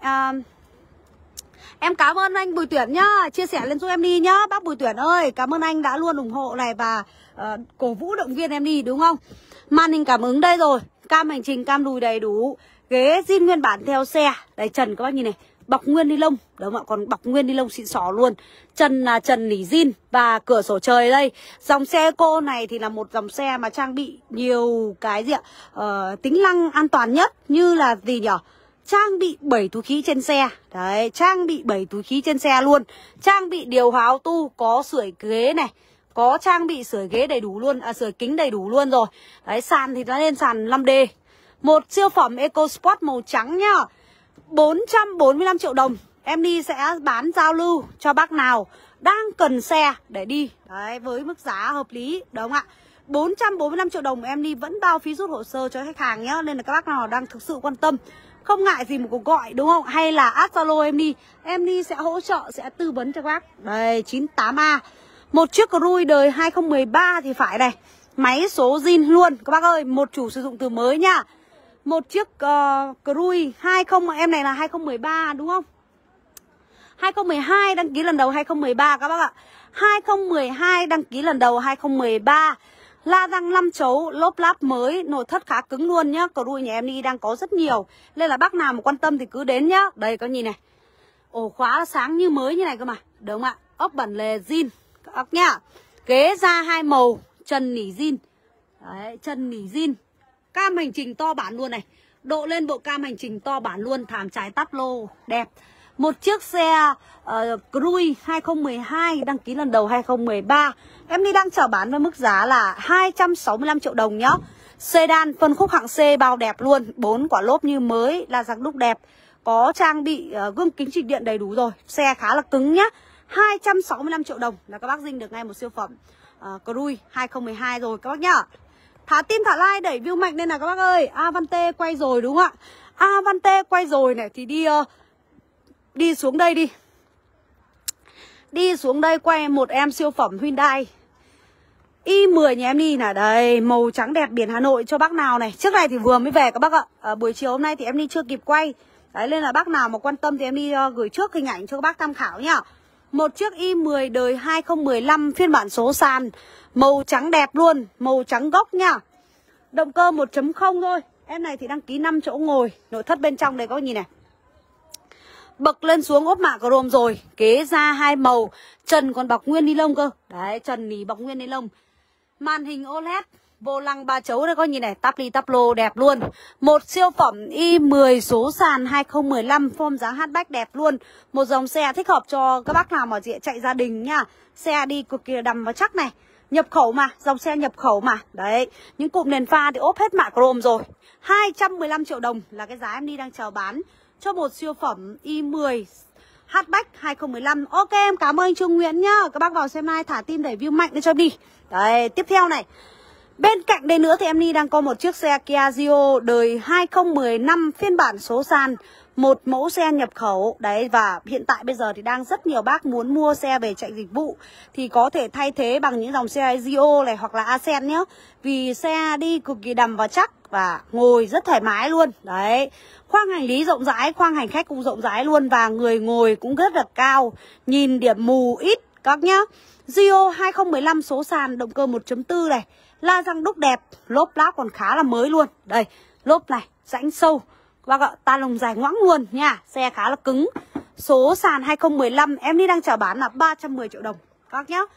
Speaker 1: Em cảm ơn anh Bùi Tuyển nhá, chia sẻ lên giúp em đi nhá. Bác Bùi Tuyển ơi, cảm ơn anh đã luôn ủng hộ này và cổ vũ động viên em đi đúng không? Màn hình cảm ứng đây rồi, cam hành trình, cam đùi đầy đủ, ghế zin nguyên bản theo xe. Đây trần các bác nhìn này, bọc nguyên ni lông, đúng không ạ? Còn bọc nguyên ni lông xịn xỏ luôn. Trần là trần nỉ zin và cửa sổ trời đây. Dòng xe Eco này thì là một dòng xe mà trang bị nhiều cái gì ạ? Tính năng an toàn nhất, như là gì nhỉ? Trang bị 7 túi khí trên xe. Đấy, trang bị 7 túi khí trên xe luôn. Trang bị điều hòa auto, có sưởi ghế này, có trang bị sưởi ghế đầy đủ luôn, sưởi kính đầy đủ luôn rồi. Đấy, sàn thì nó lên sàn 5D. Một siêu phẩm EcoSport màu trắng nhá, 445 triệu đồng. Em đi sẽ bán giao lưu cho bác nào đang cần xe để đi. Đấy, với mức giá hợp lý, đúng không ạ? 445 triệu đồng em đi vẫn bao phí rút hồ sơ cho khách hàng nhá. Nên là các bác nào đang thực sự quan tâm, không ngại gì một cuộc gọi đúng không? Hay là add Zalo em đi sẽ hỗ trợ, sẽ tư vấn cho các bác. Đây, 98A. Một chiếc Cruise đời 2013 thì phải này. Máy số zin luôn các bác ơi, một chủ sử dụng từ mới nhá. Một chiếc Cruise 20, em này là 2013 đúng không? 2012 đăng ký lần đầu 2013 các bác ạ. 2012 đăng ký lần đầu 2013. La răng 5 chấu, lốp láp mới, nội thất khá cứng luôn nhá. Cruise nhà em đi đang có rất nhiều, nên là bác nào mà quan tâm thì cứ đến nhá. Đây có nhìn này, ổ khóa sáng như mới như này cơ mà, đúng không ạ? Ốc bản lề zin các bác nhá. Ghế da 2 màu, trần nỉ zin. Đấy, trần nỉ zin. Cam hành trình to bản luôn này, độ lên bộ cam hành trình to bản luôn, thảm trái tắp lô đẹp. Một chiếc xe Cruise 2012 đăng ký lần đầu 2013. Em đi đang chào bán với mức giá là 265 triệu đồng nhá. Sedan phân khúc hạng C bao đẹp luôn, 4 quả lốp như mới, là răng đúc đẹp, có trang bị gương kính chỉnh điện đầy đủ rồi. Xe khá là cứng nhá. 265 triệu đồng là các bác dinh được ngay một siêu phẩm Cruise 2012 rồi các bác nhá. Thả tim thả like đẩy view mạnh nên là các bác ơi. Avante quay rồi đúng không ạ? Avante quay rồi này thì đi xuống đây đi. Đi xuống đây quay một em siêu phẩm Hyundai i10 nhà em đi là đây, màu trắng đẹp biển Hà Nội cho bác nào này. Trước này thì vừa mới về các bác ạ. Buổi chiều hôm nay thì em đi chưa kịp quay. Đấy, nên là bác nào mà quan tâm thì em đi gửi trước hình ảnh cho các bác tham khảo nhá. Một chiếc i10 đời 2015 phiên bản số sàn, màu trắng đẹp luôn, màu trắng gốc nhá. Động cơ 1.0 thôi. Em này thì đăng ký 5 chỗ ngồi, nội thất bên trong đây có nhìn này. Bậc lên xuống ốp mạ chrome rồi, ghế da 2 màu, trần còn bọc nguyên ni lông cơ. Đấy, trần nỉ bọc nguyên ni lông. Màn hình OLED, vô lăng 3 chấu đây có nhìn này, tắp ly tắp lô đẹp luôn. Một siêu phẩm i10 số sàn 2015, form dáng hatchback đẹp luôn. Một dòng xe thích hợp cho các bác nào mà chạy gia đình nhá. Xe đi cực kỳ đầm và chắc này. Nhập khẩu mà, dòng xe nhập khẩu mà. Đấy, những cụm đèn pha thì ốp hết mạ chrome rồi. 215 triệu đồng là cái giá em đi đang chào bán cho một siêu phẩm i10 hatchback 2015. Ok, em cảm ơn anh Trương Nguyễn nhá. Các bác vào xem like, thả tim đẩy view mạnh để cho em đi. Đấy, tiếp theo này, Bên cạnh đây nữa thì em Ly đang có một chiếc xe Kia Rio đời 2015 phiên bản số sàn, một mẫu xe nhập khẩu. Đấy, và hiện tại bây giờ thì đang rất nhiều bác muốn mua xe về chạy dịch vụ thì có thể thay thế bằng những dòng xe Rio này hoặc là Ascend nhá. Vì xe đi cực kỳ đầm và chắc và ngồi rất thoải mái luôn. Đấy, khoang hành lý rộng rãi, khoang hành khách cũng rộng rãi luôn và người ngồi cũng rất là cao, nhìn điểm mù ít các nhá. Rio 2015 số sàn, động cơ 1.4 này, la răng đúc đẹp, lốp lác còn khá là mới luôn. Đây, lốp này, rãnh sâu, bác ạ, ta lồng dài ngoãng luôn nha, xe khá là cứng. Số sàn 2015 em đi đang chào bán là 310 triệu đồng các nhá.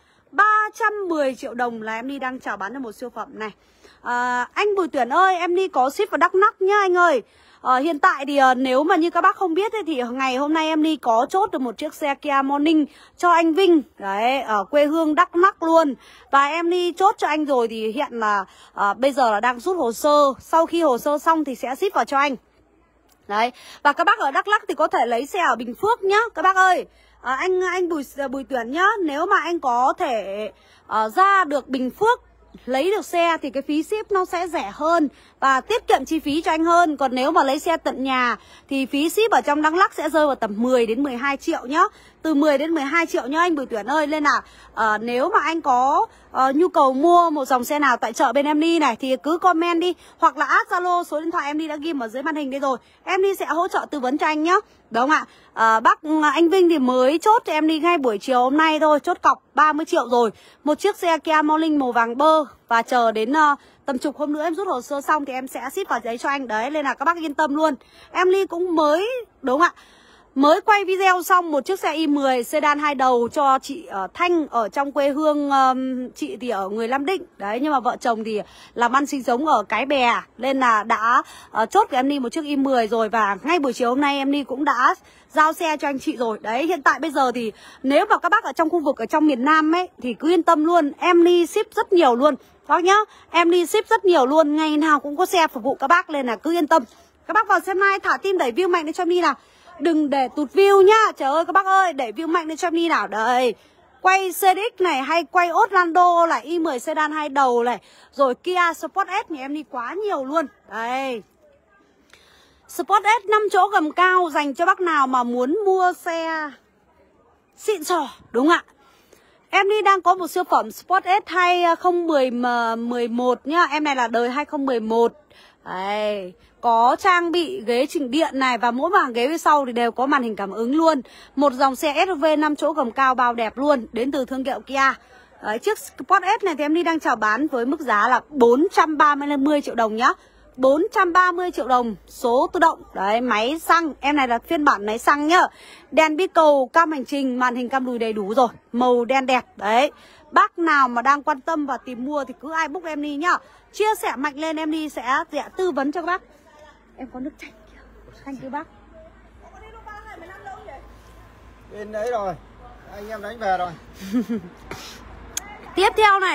Speaker 1: 310 triệu đồng là em đi đang chào bán cho một siêu phẩm này. Anh Bùi Tuyển ơi, em đi có ship vào Đắk Lắk nhá anh ơi. Hiện tại thì nếu mà như các bác không biết ấy, thì ngày hôm nay em đi có chốt được một chiếc xe Kia Morning cho anh Vinh. Đấy, ở quê hương Đắk Lắk luôn. Và em đi chốt cho anh rồi thì hiện là bây giờ là đang rút hồ sơ. Sau khi hồ sơ xong thì sẽ ship vào cho anh. Đấy, và các bác ở Đắk Lắk thì có thể lấy xe ở Bình Phước nhá các bác ơi. Anh Bùi Tuyển nhá, nếu mà anh có thể ra được Bình Phước lấy được xe thì cái phí ship nó sẽ rẻ hơn và tiết kiệm chi phí cho anh hơn. Còn nếu mà lấy xe tận nhà thì phí ship ở trong Đắk Lắk sẽ rơi vào tầm 10 đến 12 triệu nhá. Từ 10 đến 12 triệu nhá anh Bùi Tuyển ơi. Nên là nếu mà anh có nhu cầu mua một dòng xe nào tại chợ bên em đi này thì cứ comment đi, hoặc là add Zalo, số điện thoại em đi đã ghim ở dưới màn hình đây rồi. Em đi sẽ hỗ trợ tư vấn cho anh nhá. Đúng không ạ? Anh Vinh thì mới chốt cho em đi ngay buổi chiều hôm nay thôi, chốt cọc 30 triệu rồi. Một chiếc xe Kia Morning màu vàng bơ, và chờ đến tầm chục hôm nữa em rút hồ sơ xong thì em sẽ ship vào giấy cho anh. Đấy, nên là các bác yên tâm luôn. Em Ly cũng mới, đúng không ạ, mới quay video xong một chiếc xe i10 sedan 2 đầu cho chị Thanh ở trong quê hương chị thì ở người Nam Định. Đấy, nhưng mà vợ chồng thì làm ăn sinh sống ở Cái Bè, nên là đã chốt của em đi một chiếc i10 rồi. Và ngay buổi chiều hôm nay em đi cũng đã giao xe cho anh chị rồi. Đấy, hiện tại bây giờ thì nếu mà các bác ở trong khu vực ở trong miền Nam ấy thì cứ yên tâm luôn, em đi ship rất nhiều luôn các nhá. Em đi ship rất nhiều luôn, ngày nào cũng có xe phục vụ các bác, nên là cứ yên tâm. Các bác vào xem like, thả tim đẩy view mạnh lên cho em đi nào. Đừng để tụt view nhá. Trời ơi các bác ơi, đẩy view mạnh lên cho em đi nào. Đây, quay CX này hay quay Orlando này, i10 sedan 2 đầu này, rồi Kia Sport S thì em đi quá nhiều luôn. Đây, Sport S 5 chỗ gầm cao dành cho bác nào mà muốn mua xe xịn sò, đúng không ạ? Em đi đang có một siêu phẩm Sport S 2011 nhá. Em này là đời 2011. Đấy, có trang bị ghế chỉnh điện này, và mỗi hàng ghế phía sau thì đều có màn hình cảm ứng luôn. Một dòng xe SUV 5 chỗ gầm cao bao đẹp luôn, đến từ thương hiệu Kia. Đấy, chiếc Sport S này thì em đi đang chào bán với mức giá là 430 triệu đồng nhá. 430 triệu đồng, số tự động. Đấy, máy xăng, em này là phiên bản máy xăng nhá. Đèn bi cầu, cam hành trình, màn hình cam đùi đầy đủ rồi, màu đen đẹp. Đấy, bác nào mà đang quan tâm và tìm mua thì cứ ai book em đi nhá. Chia sẻ mạnh lên, em đi sẽ tư vấn cho các bác. Em có nước chanh kìa, chanh kìa bác.
Speaker 2: Bên đấy rồi, anh em đánh về rồi.
Speaker 1: Tiếp theo này.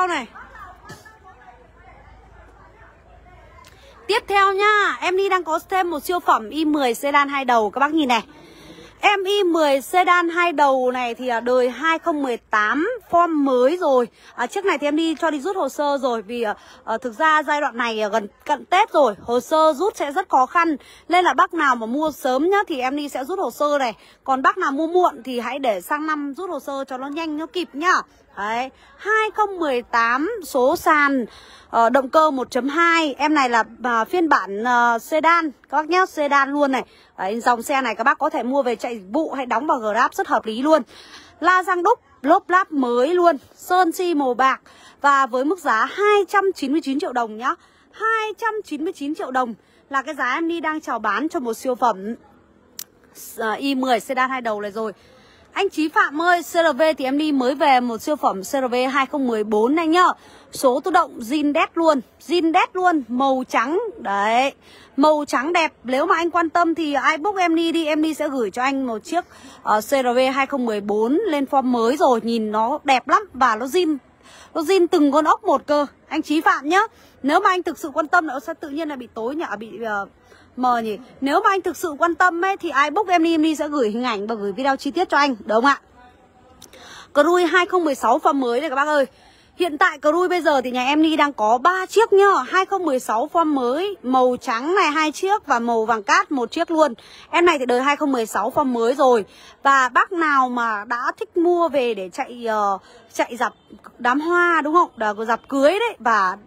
Speaker 1: Tiếp theo nhá, em đi đang có thêm một siêu phẩm i10 sedan 2 đầu, các bác nhìn này. Em i10 sedan 2 đầu này thì đời 2018, form mới rồi. Chiếc này thì em đi cho đi rút hồ sơ rồi. Vì thực ra giai đoạn này gần cận Tết rồi, hồ sơ rút sẽ rất khó khăn. Nên là bác nào mà mua sớm nhá thì em đi sẽ rút hồ sơ này. Còn bác nào mua muộn thì hãy để sang năm rút hồ sơ cho nó nhanh, nó kịp nhá. Đấy, 2018 số sàn, động cơ 1.2. Em này là phiên bản sedan, các bác nhé, sedan luôn này. Đấy, dòng xe này các bác có thể mua về chạy dịch vụ hay đóng vào Grab rất hợp lý luôn. La răng đúc, lốp láp mới luôn, sơn si màu bạc. Và với mức giá 299 triệu đồng nhá. 299 triệu đồng là cái giá em đi đang chào bán cho một siêu phẩm i10 sedan 2 đầu này rồi. Anh Chí Phạm ơi, CRV thì em đi mới về một siêu phẩm CRV 2014 anh nhá. Số tự động zin đét luôn, màu trắng. Đấy, màu trắng đẹp. Nếu mà anh quan tâm thì ai book em đi, em đi sẽ gửi cho anh một chiếc CRV 2014 lên form mới rồi. Nhìn nó đẹp lắm và nó zin từng con ốc một cơ. Anh Chí Phạm nhá. Nếu mà anh thực sự quan tâm, nó sẽ tự nhiên là bị tối nhỉ, bị mờ nhỉ. Nếu mà anh thực sự quan tâm ấy thì ai book em đi sẽ gửi hình ảnh và gửi video chi tiết cho anh, đúng không ạ? Cruise 2016 form mới này các bác ơi. Hiện tại Cruise bây giờ thì nhà em Ly đang có 3 chiếc nhá, 2016 form mới, màu trắng này 2 chiếc và màu vàng cát 1 chiếc luôn. Em này thì đời 2016 form mới rồi. Và bác nào mà đã thích mua về để chạy dạp đám hoa đúng không? Dạp cưới đấy và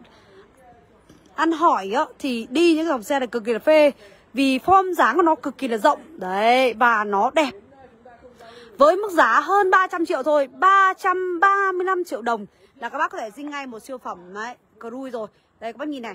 Speaker 1: ăn hỏi á, thì đi những dòng xe này cực kỳ là phê. Vì form dáng của nó cực kỳ là rộng đấy, và nó đẹp. Với mức giá hơn 300 triệu thôi, 335 triệu đồng là các bác có thể dinh ngay một siêu phẩm đấy, Cruise rồi. Đây các bác nhìn này.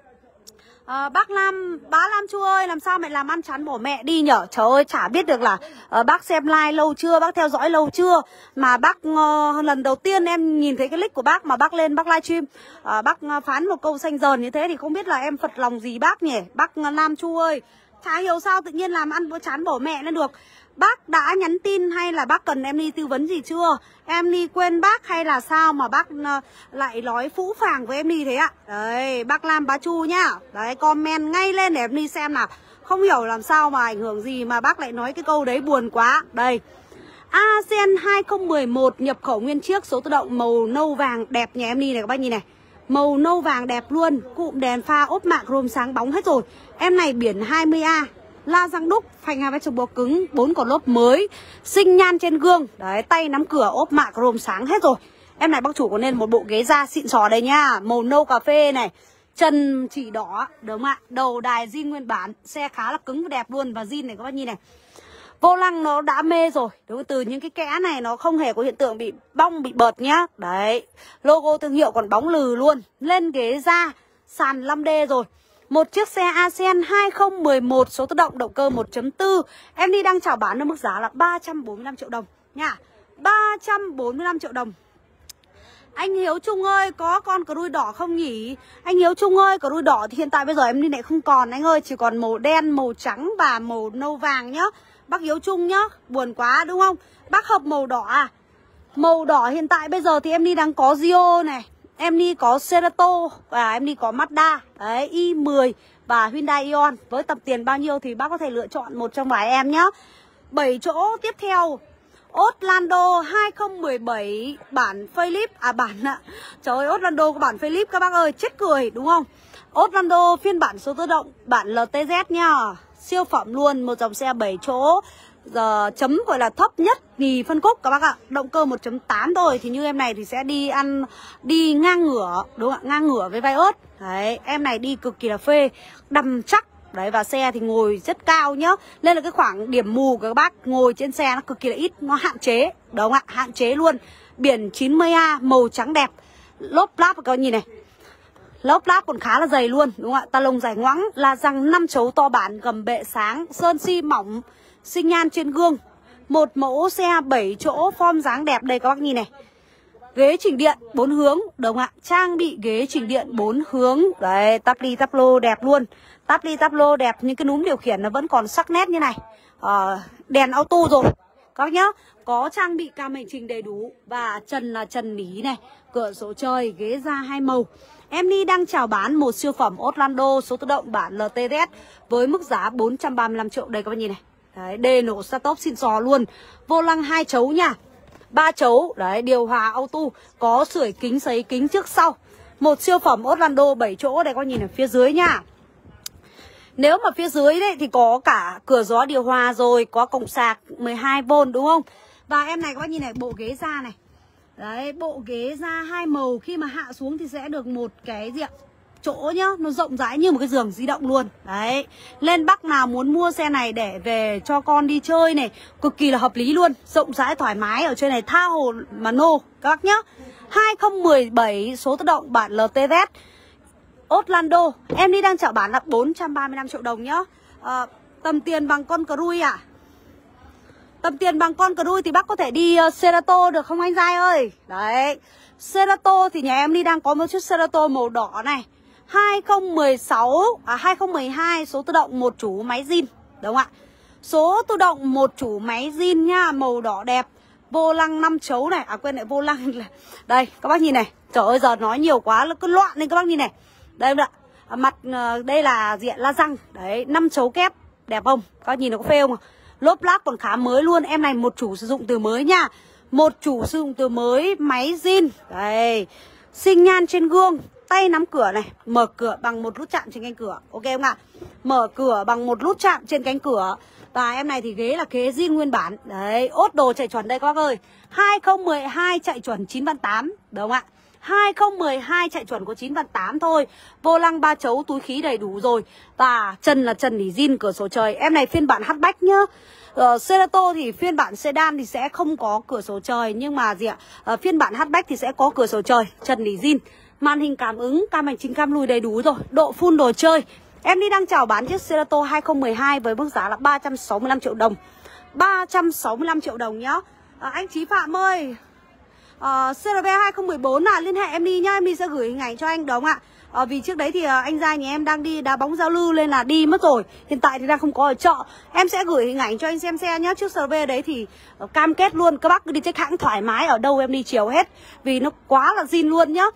Speaker 1: Bác Lam Chu ơi, làm sao mẹ làm ăn chán bỏ mẹ đi nhở? Trời ơi, chả biết được là bác xem like lâu chưa, bác theo dõi lâu chưa. Mà bác lần đầu tiên em nhìn thấy cái nick của bác mà bác lên bác livestream, bác phán một câu xanh dờn như thế thì không biết là em phật lòng gì bác nhỉ? Bác Lam Chu ơi, chả hiểu sao tự nhiên làm ăn chán bỏ mẹ lên được. Bác đã nhắn tin hay là bác cần em đi tư vấn gì chưa? Em đi quên bác hay là sao mà bác lại nói phũ phàng với em đi thế ạ? Đấy, bác Lam Bá Chu nhá. Đấy, comment ngay lên để em đi xem nào. Không hiểu làm sao mà ảnh hưởng gì mà bác lại nói cái câu đấy, buồn quá. Đây, ASEAN 2011 nhập khẩu nguyên chiếc, số tự động màu nâu vàng đẹp nhà em đi này các bác nhìn này. Màu nâu vàng đẹp luôn, cụm đèn pha ốp mạ chrome sáng bóng hết rồi. Em này biển 20A, la răng đúc, phanh 2 vách bó cứng, 4 còn lốp mới, sinh nhan trên gương. Đấy, tay nắm cửa ốp mạ chrome sáng hết rồi. Em này bác chủ có nên một bộ ghế da xịn sò đây nha, màu nâu cà phê này, chân chỉ đỏ, đúng không ạ? Đầu đài zin nguyên bản, xe khá là cứng và đẹp luôn. Và zin này các bác nhìn này, vô lăng nó đã mê rồi, đúng không? Từ những cái kẽ này nó không hề có hiện tượng bị bong, bị bợt nhá. Đấy, logo thương hiệu còn bóng lừ luôn. Lên ghế da, sàn 5D rồi. Một chiếc xe ASEAN 2011 số tự động, động cơ 1.4. Em đi đang chào bán ở mức giá là 345 triệu đồng nha. 345 triệu đồng. Anh Hiếu Trung ơi, có con Cruise đỏ không nhỉ? Anh Hiếu Trung ơi, Cruise đỏ thì hiện tại bây giờ em đi lại không còn anh ơi, chỉ còn màu đen, màu trắng và màu nâu vàng nhá. Bác Hiếu Trung nhá, buồn quá đúng không? Bác hợp màu đỏ à? Màu đỏ hiện tại bây giờ thì em đi đang có Rio này, em đi có Cerato và em đi có Mazda, đấy, i10 và Hyundai Ion. Với tập tiền bao nhiêu thì bác có thể lựa chọn một trong vài em nhá. 7 chỗ tiếp theo, Outlander 2017 bản facelift, trời ơi, Outlander của bản facelift các bác ơi, chết cười đúng không? Outlander phiên bản số tự động, bản LTZ nha, siêu phẩm luôn, một dòng xe 7 chỗ. Giờ chấm gọi là thấp nhất thì phân khúc các bác ạ. Động cơ 1.8 thôi. Thì như em này thì sẽ đi ngang ngửa, đúng không ạ? Ngang ngửa với vai ớt. Đấy, em này đi cực kỳ là phê, đầm chắc. Đấy, và xe thì ngồi rất cao nhá. Nên là cái khoảng điểm mù của các bác ngồi trên xe nó cực kỳ là ít, nó hạn chế. Đúng không ạ? Hạn chế luôn. Biển 90A, màu trắng đẹp. Lốp láp các bạn nhìn này, lốp láp còn khá là dày luôn, đúng không ạ? Ta lông dài ngoẵng, la răng 5 chấu to bản, gầm bệ sáng, sơn xi mỏng, sinh nhan trên gương. Một mẫu xe 7 chỗ, form dáng đẹp đây các bác nhìn này. Ghế chỉnh điện 4 hướng, đúng không ạ? Trang bị ghế chỉnh điện 4 hướng. Đấy, tắp ly tắp lô đẹp luôn. Tắp ly tắp lô đẹp, những cái núm điều khiển nó vẫn còn sắc nét như này. Đèn auto rồi các bác nhá. Có trang bị cam hành trình đầy đủ. Và trần là trần lý này, cửa sổ trời, ghế da 2 màu. Em đi đang chào bán một siêu phẩm Outlander số tự động bản LTZ với mức giá 435 triệu. Đây các bạn nhìn này. Đấy, đề nổ start top xịn sò luôn. Vô lăng 2 chấu nha, 3 chấu. Đấy, điều hòa auto, có sưởi kính sấy kính trước sau. Một siêu phẩm Outlander 7 chỗ. Đây các bạn nhìn ở phía dưới nha. Nếu mà phía dưới đấy thì có cả cửa gió điều hòa rồi, có cổng sạc 12V đúng không? Và em này các bác nhìn này, bộ ghế da này. Đấy, bộ ghế da 2 màu. Khi mà hạ xuống thì sẽ được một cái gì ạ? Chỗ nhá, nó rộng rãi như một cái giường di động luôn. Đấy, lên bác nào muốn mua xe này để về cho con đi chơi này, cực kỳ là hợp lý luôn. Rộng rãi thoải mái, ở trên này tha hồ mà nô các bác nhá. 2017 số tự động bản LTZ Outlander, em đi đang chào bán là 435 triệu đồng nhá. Tầm tiền bằng con Cruise à? Tầm tiền bằng con Cruise thì bác có thể đi Cerato được không anh Giai ơi? Đấy, Cerato thì nhà em đi đang có một chiếc Cerato màu đỏ này, 2012 số tự động một chủ máy zin, đúng không ạ? Số tự động một chủ máy zin nha, màu đỏ đẹp. Vô lăng 5 chấu này, quên lại vô lăng là đây các bác nhìn này. Trời ơi, giờ nói nhiều quá nó cứ loạn lên các bác nhìn này. Đây ạ, mặt đây là diện la răng. Đấy, 5 chấu kép, đẹp không? Các bác nhìn nó có phê không? Lốp lác còn khá mới luôn. Em này một chủ sử dụng từ mới nha, một chủ sử dụng từ mới, máy zin. Đây, Xinh nhan trên gương, tay nắm cửa này, mở cửa bằng một nút chạm trên cánh cửa. Ok không ạ? Mở cửa bằng một nút chạm trên cánh cửa. Và em này thì ghế là ghế zin nguyên bản. Đấy, ốt đồ chạy chuẩn đây các bác ơi. 2012 chạy chuẩn 9 vạn 8, đúng không ạ? 2012 chạy chuẩn có 9 vạn 8 thôi. Vô lăng 3 chấu, túi khí đầy đủ rồi. Và chân là chân nỉ zin, cửa sổ trời. Em này phiên bản hatchback nhá. Cerato thì phiên bản sedan thì sẽ không có cửa sổ trời. Nhưng mà gì ạ? Phiên bản hatchback thì sẽ có cửa sổ trời, chân nỉ zin. Màn hình cảm ứng, cam hành trình cam lùi đầy đủ rồi. Độ full đồ chơi. Em đi đang chào bán chiếc Cerato 2012 với mức giá là 365 triệu đồng. 365 triệu đồng nhá. Anh Chí Phạm ơi, CRV 2014 liên hệ em đi nhá, em đi sẽ gửi hình ảnh cho anh, đúng không ạ? Vì trước đấy thì anh Giai nhà em đang đi đá bóng giao lưu nên là đi mất rồi. Hiện tại thì đang không có ở chợ. Em sẽ gửi hình ảnh cho anh xem xe nhá. Chiếc CRV đấy thì cam kết luôn, các bác cứ đi check hãng thoải mái, ở đâu em đi chiều hết. Vì nó quá là zin luôn nhá.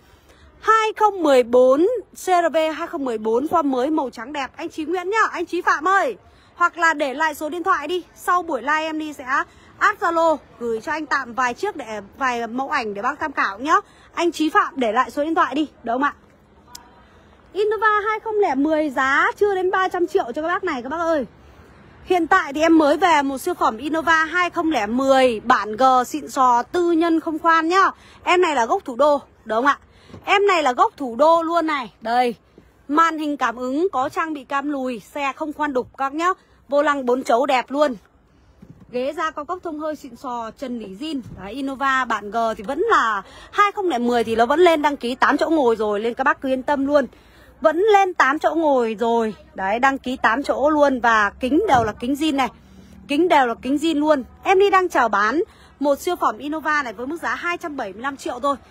Speaker 1: 2014 CRV 2014 form mới màu trắng đẹp. Anh Chí Nguyễn nhá, anh Chí Phạm ơi. Hoặc là để lại số điện thoại đi. Sau buổi live em đi sẽ add Zalo gửi cho anh tạm vài chiếc để vài mẫu ảnh để bác tham khảo nhá. Anh Chí Phạm để lại số điện thoại đi, đúng không ạ? Innova 2010 giá chưa đến 300 triệu cho các bác này các bác ơi. Hiện tại thì em mới về một siêu phẩm Innova 2010 bản G xịn sò, tư nhân không khoan nhá. Em này là gốc thủ đô, đúng không ạ? Em này là gốc thủ đô luôn này. Đây, màn hình cảm ứng, có trang bị cam lùi, xe không khoan đục các nhá. Vô lăng 4 chấu đẹp luôn. Ghế da cao cấp thông hơi xịn sò, chân nỉ zin. Đấy, Innova bản G thì vẫn là 2010 thì nó vẫn lên đăng ký 8 chỗ ngồi rồi, nên các bác cứ yên tâm luôn. Vẫn lên 8 chỗ ngồi rồi. Đấy, đăng ký 8 chỗ luôn. Và kính đều là kính zin này. Kính đều là kính zin luôn. Em đi đang chào bán một siêu phẩm Innova này với mức giá 275 triệu thôi.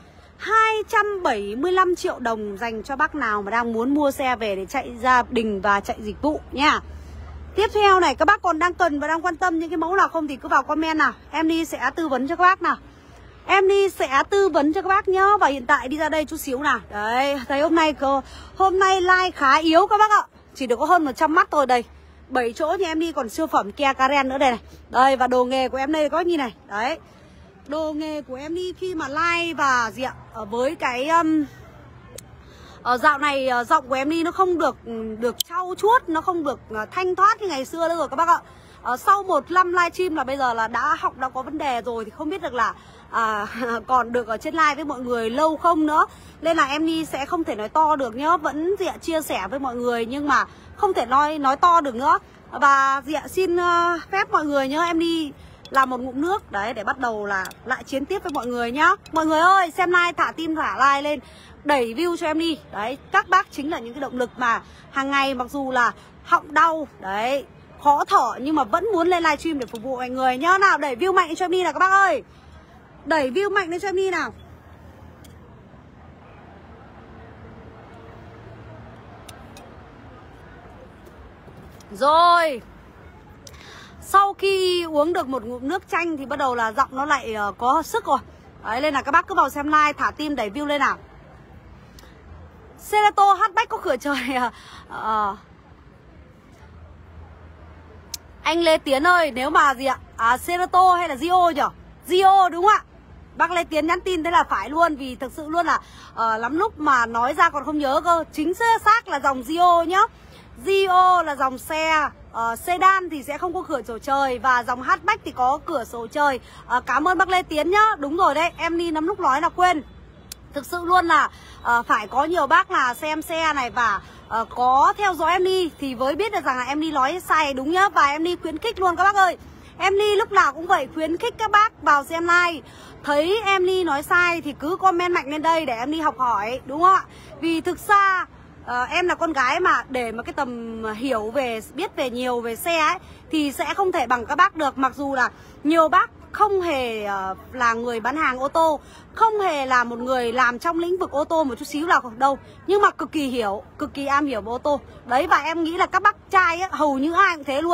Speaker 1: 275 triệu đồng dành cho bác nào mà đang muốn mua xe về để chạy gia đình và chạy dịch vụ nha. Tiếp theo này, các bác còn đang cần và đang quan tâm những cái mẫu nào không thì cứ vào comment nào. Em đi sẽ tư vấn cho các bác nào. Em đi sẽ tư vấn cho các bác nhá. Và hiện tại đi ra đây chút xíu nào. Đấy, thấy hôm nay like khá yếu các bác ạ. Chỉ được có hơn 100 mắt thôi đây. 7 chỗ thì em đi còn siêu phẩm Kia Karen nữa đây này. Đây, và đồ nghề của em đây có như này. Đấy, đồ nghề của em đi khi mà like và gì ạ, với cái dạo này giọng của em đi nó không được trau chuốt, nó không được thanh thoát như ngày xưa nữa rồi các bác ạ. Sau một năm livestream là bây giờ là họng đã có vấn đề rồi, thì không biết được là còn được ở trên live với mọi người lâu không nữa. Nên là em đi sẽ không thể nói to được nhá. Vẫn gì ạ, chia sẻ với mọi người nhưng mà không thể nói to được nữa. Và gì ạ, xin phép mọi người nhá, em đi làm một ngụm nước đấy để bắt đầu là lại chiến tiếp với mọi người nhá. Mọi người ơi, xem like, thả tim thả like lên, đẩy view cho em đi. Đấy, các bác chính là những cái động lực mà hàng ngày mặc dù là họng đau, đấy, khó thở nhưng mà vẫn muốn lên livestream để phục vụ mọi người nhá. Nào, đẩy view mạnh cho em đi nào các bác ơi. Đẩy view mạnh lên cho em đi nào. Rồi, sau khi uống được một ngụm nước chanh thì bắt đầu là giọng nó lại có sức rồi. Đấy, nên là các bác cứ vào xem like, thả tim, đẩy view lên nào. Cerato hatchback có cửa trời anh Lê Tiến ơi, nếu mà gì ạ, Cerato hay là Gio nhỉ? Gio đúng không ạ? Bác Lê Tiến nhắn tin thế là phải luôn. Vì thực sự luôn là lắm lúc mà nói ra còn không nhớ cơ. Chính xác là dòng Gio nhá. Gio là dòng xe sedan thì sẽ không có cửa sổ trời. Và dòng hatchback thì có cửa sổ trời. Cảm ơn bác Lê Tiến nhá. Đúng rồi đấy, em đi lắm lúc nói là quên. Thực sự luôn là phải có nhiều bác là xem xe này và có theo dõi em đi thì mới biết được rằng là em đi nói sai đúng nhá. Và em đi khuyến khích luôn các bác ơi. Em đi lúc nào cũng vậy, khuyến khích các bác vào xem live. Thấy em đi nói sai thì cứ comment mạnh lên đây để em đi học hỏi, đúng không ạ? Vì thực ra em là con gái mà để mà cái tầm hiểu về, biết về nhiều về xe ấy thì sẽ không thể bằng các bác được. Mặc dù là nhiều bác không hề là người bán hàng ô tô, không hề là một người làm trong lĩnh vực ô tô một chút xíu nào đâu, nhưng mà cực kỳ hiểu, cực kỳ am hiểu về ô tô. Đấy, và em nghĩ là các bác trai ấy, hầu như ai cũng thế luôn.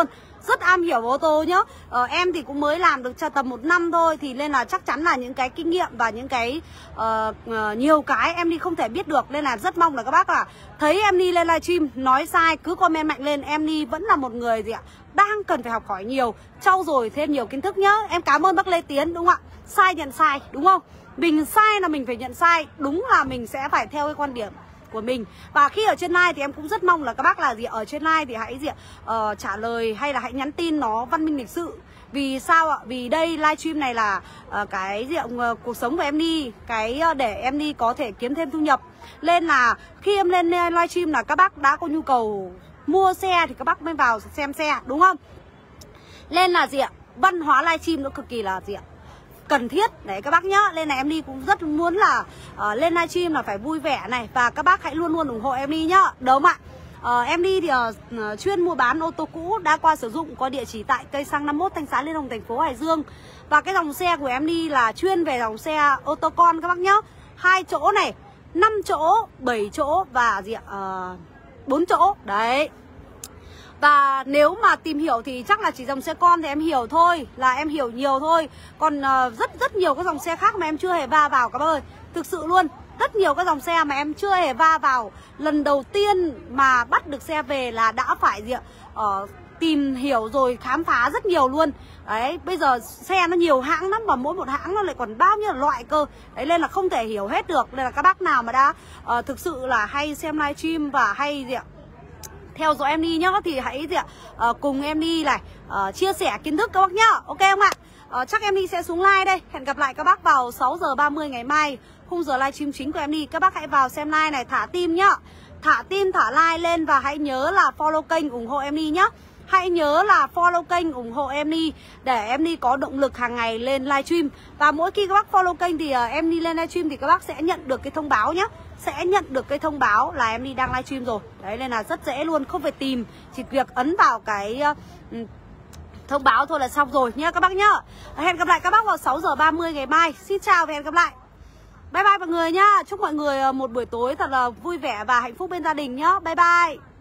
Speaker 1: rất am hiểu ô tô nhá. Em thì cũng mới làm được cho tầm 1 năm thôi, thì nên là chắc chắn là những cái kinh nghiệm và những cái nhiều cái em đi không thể biết được. Nên là rất mong là các bác là thấy em đi lên livestream nói sai cứ comment mạnh lên. Em đi vẫn là một người gì ạ, đang cần phải học hỏi nhiều, trau dồi thêm nhiều kiến thức nhá. Em cảm ơn bác Lê Tiến, đúng không ạ? Sai nhận sai, đúng không? Mình sai là mình phải nhận sai, đúng là mình sẽ phải theo cái quan điểm của mình. Và khi ở trên live thì em cũng rất mong là các bác là gì, ở trên live thì hãy gì trả lời hay là hãy nhắn tin nó văn minh lịch sự. Vì sao ạ? Vì đây livestream này là cái gì cuộc sống của em đi, cái để em đi có thể kiếm thêm thu nhập. Nên là khi em lên livestream là các bác đã có nhu cầu mua xe thì các bác mới vào xem xe, đúng không? Nên là gì ạ? Văn hóa livestream nó cực kỳ là gì ạ? Cần thiết đấy các bác nhá. Nên là em đi cũng rất muốn là lên livestream là phải vui vẻ này. Và các bác hãy luôn luôn ủng hộ em đi nhá, đúng không ạ? Em đi thì chuyên mua bán ô tô cũ đã qua sử dụng, có địa chỉ tại cây xăng 51 Thanh Xá Liên Hồng, thành phố Hải Dương. Và cái dòng xe của em đi là chuyên về dòng xe ô tô con các bác nhá. 2 chỗ này, 5 chỗ, 7 chỗ và gì ạ? 4 chỗ đấy. Và nếu mà tìm hiểu thì chắc là chỉ dòng xe con thì em hiểu thôi, là em hiểu nhiều thôi. Còn rất nhiều các dòng xe khác mà em chưa hề va vào các bác ơi. Thực sự luôn, rất nhiều các dòng xe mà em chưa hề va vào. Lần đầu tiên mà bắt được xe về là đã phải gì ạ? Tìm hiểu rồi khám phá rất nhiều luôn. Đấy, bây giờ xe nó nhiều hãng lắm, và mỗi một hãng nó lại còn bao nhiêu loại cơ. Đấy, nên là không thể hiểu hết được. Nên là các bác nào mà đã thực sự là hay xem livestream và hay gì ạ? Theo dõi em đi nhá, thì hãy gì ạ? Cùng em đi này chia sẻ kiến thức các bác nhá. Ok không ạ? Chắc em đi sẽ xuống live đây. Hẹn gặp lại các bác vào 6 giờ 30 ngày mai, khung giờ livestream chính của em đi. Các bác hãy vào xem live này, thả tim nhá. Thả tim, thả like lên và hãy nhớ là follow kênh ủng hộ em đi nhá. Hãy nhớ là follow kênh ủng hộ em đi để em đi có động lực hàng ngày lên livestream. Và mỗi khi các bác follow kênh thì em đi lên livestream thì các bác sẽ nhận được cái thông báo nhá. Sẽ nhận được cái thông báo là em đi đang livestream rồi. Đấy, nên là rất dễ luôn, không phải tìm, chỉ việc ấn vào cái thông báo thôi là xong rồi nhá các bác nhá. Hẹn gặp lại các bác vào 6 giờ 30 ngày mai. Xin chào và hẹn gặp lại. Bye bye mọi người nhá. Chúc mọi người một buổi tối thật là vui vẻ và hạnh phúc bên gia đình nhá. Bye bye.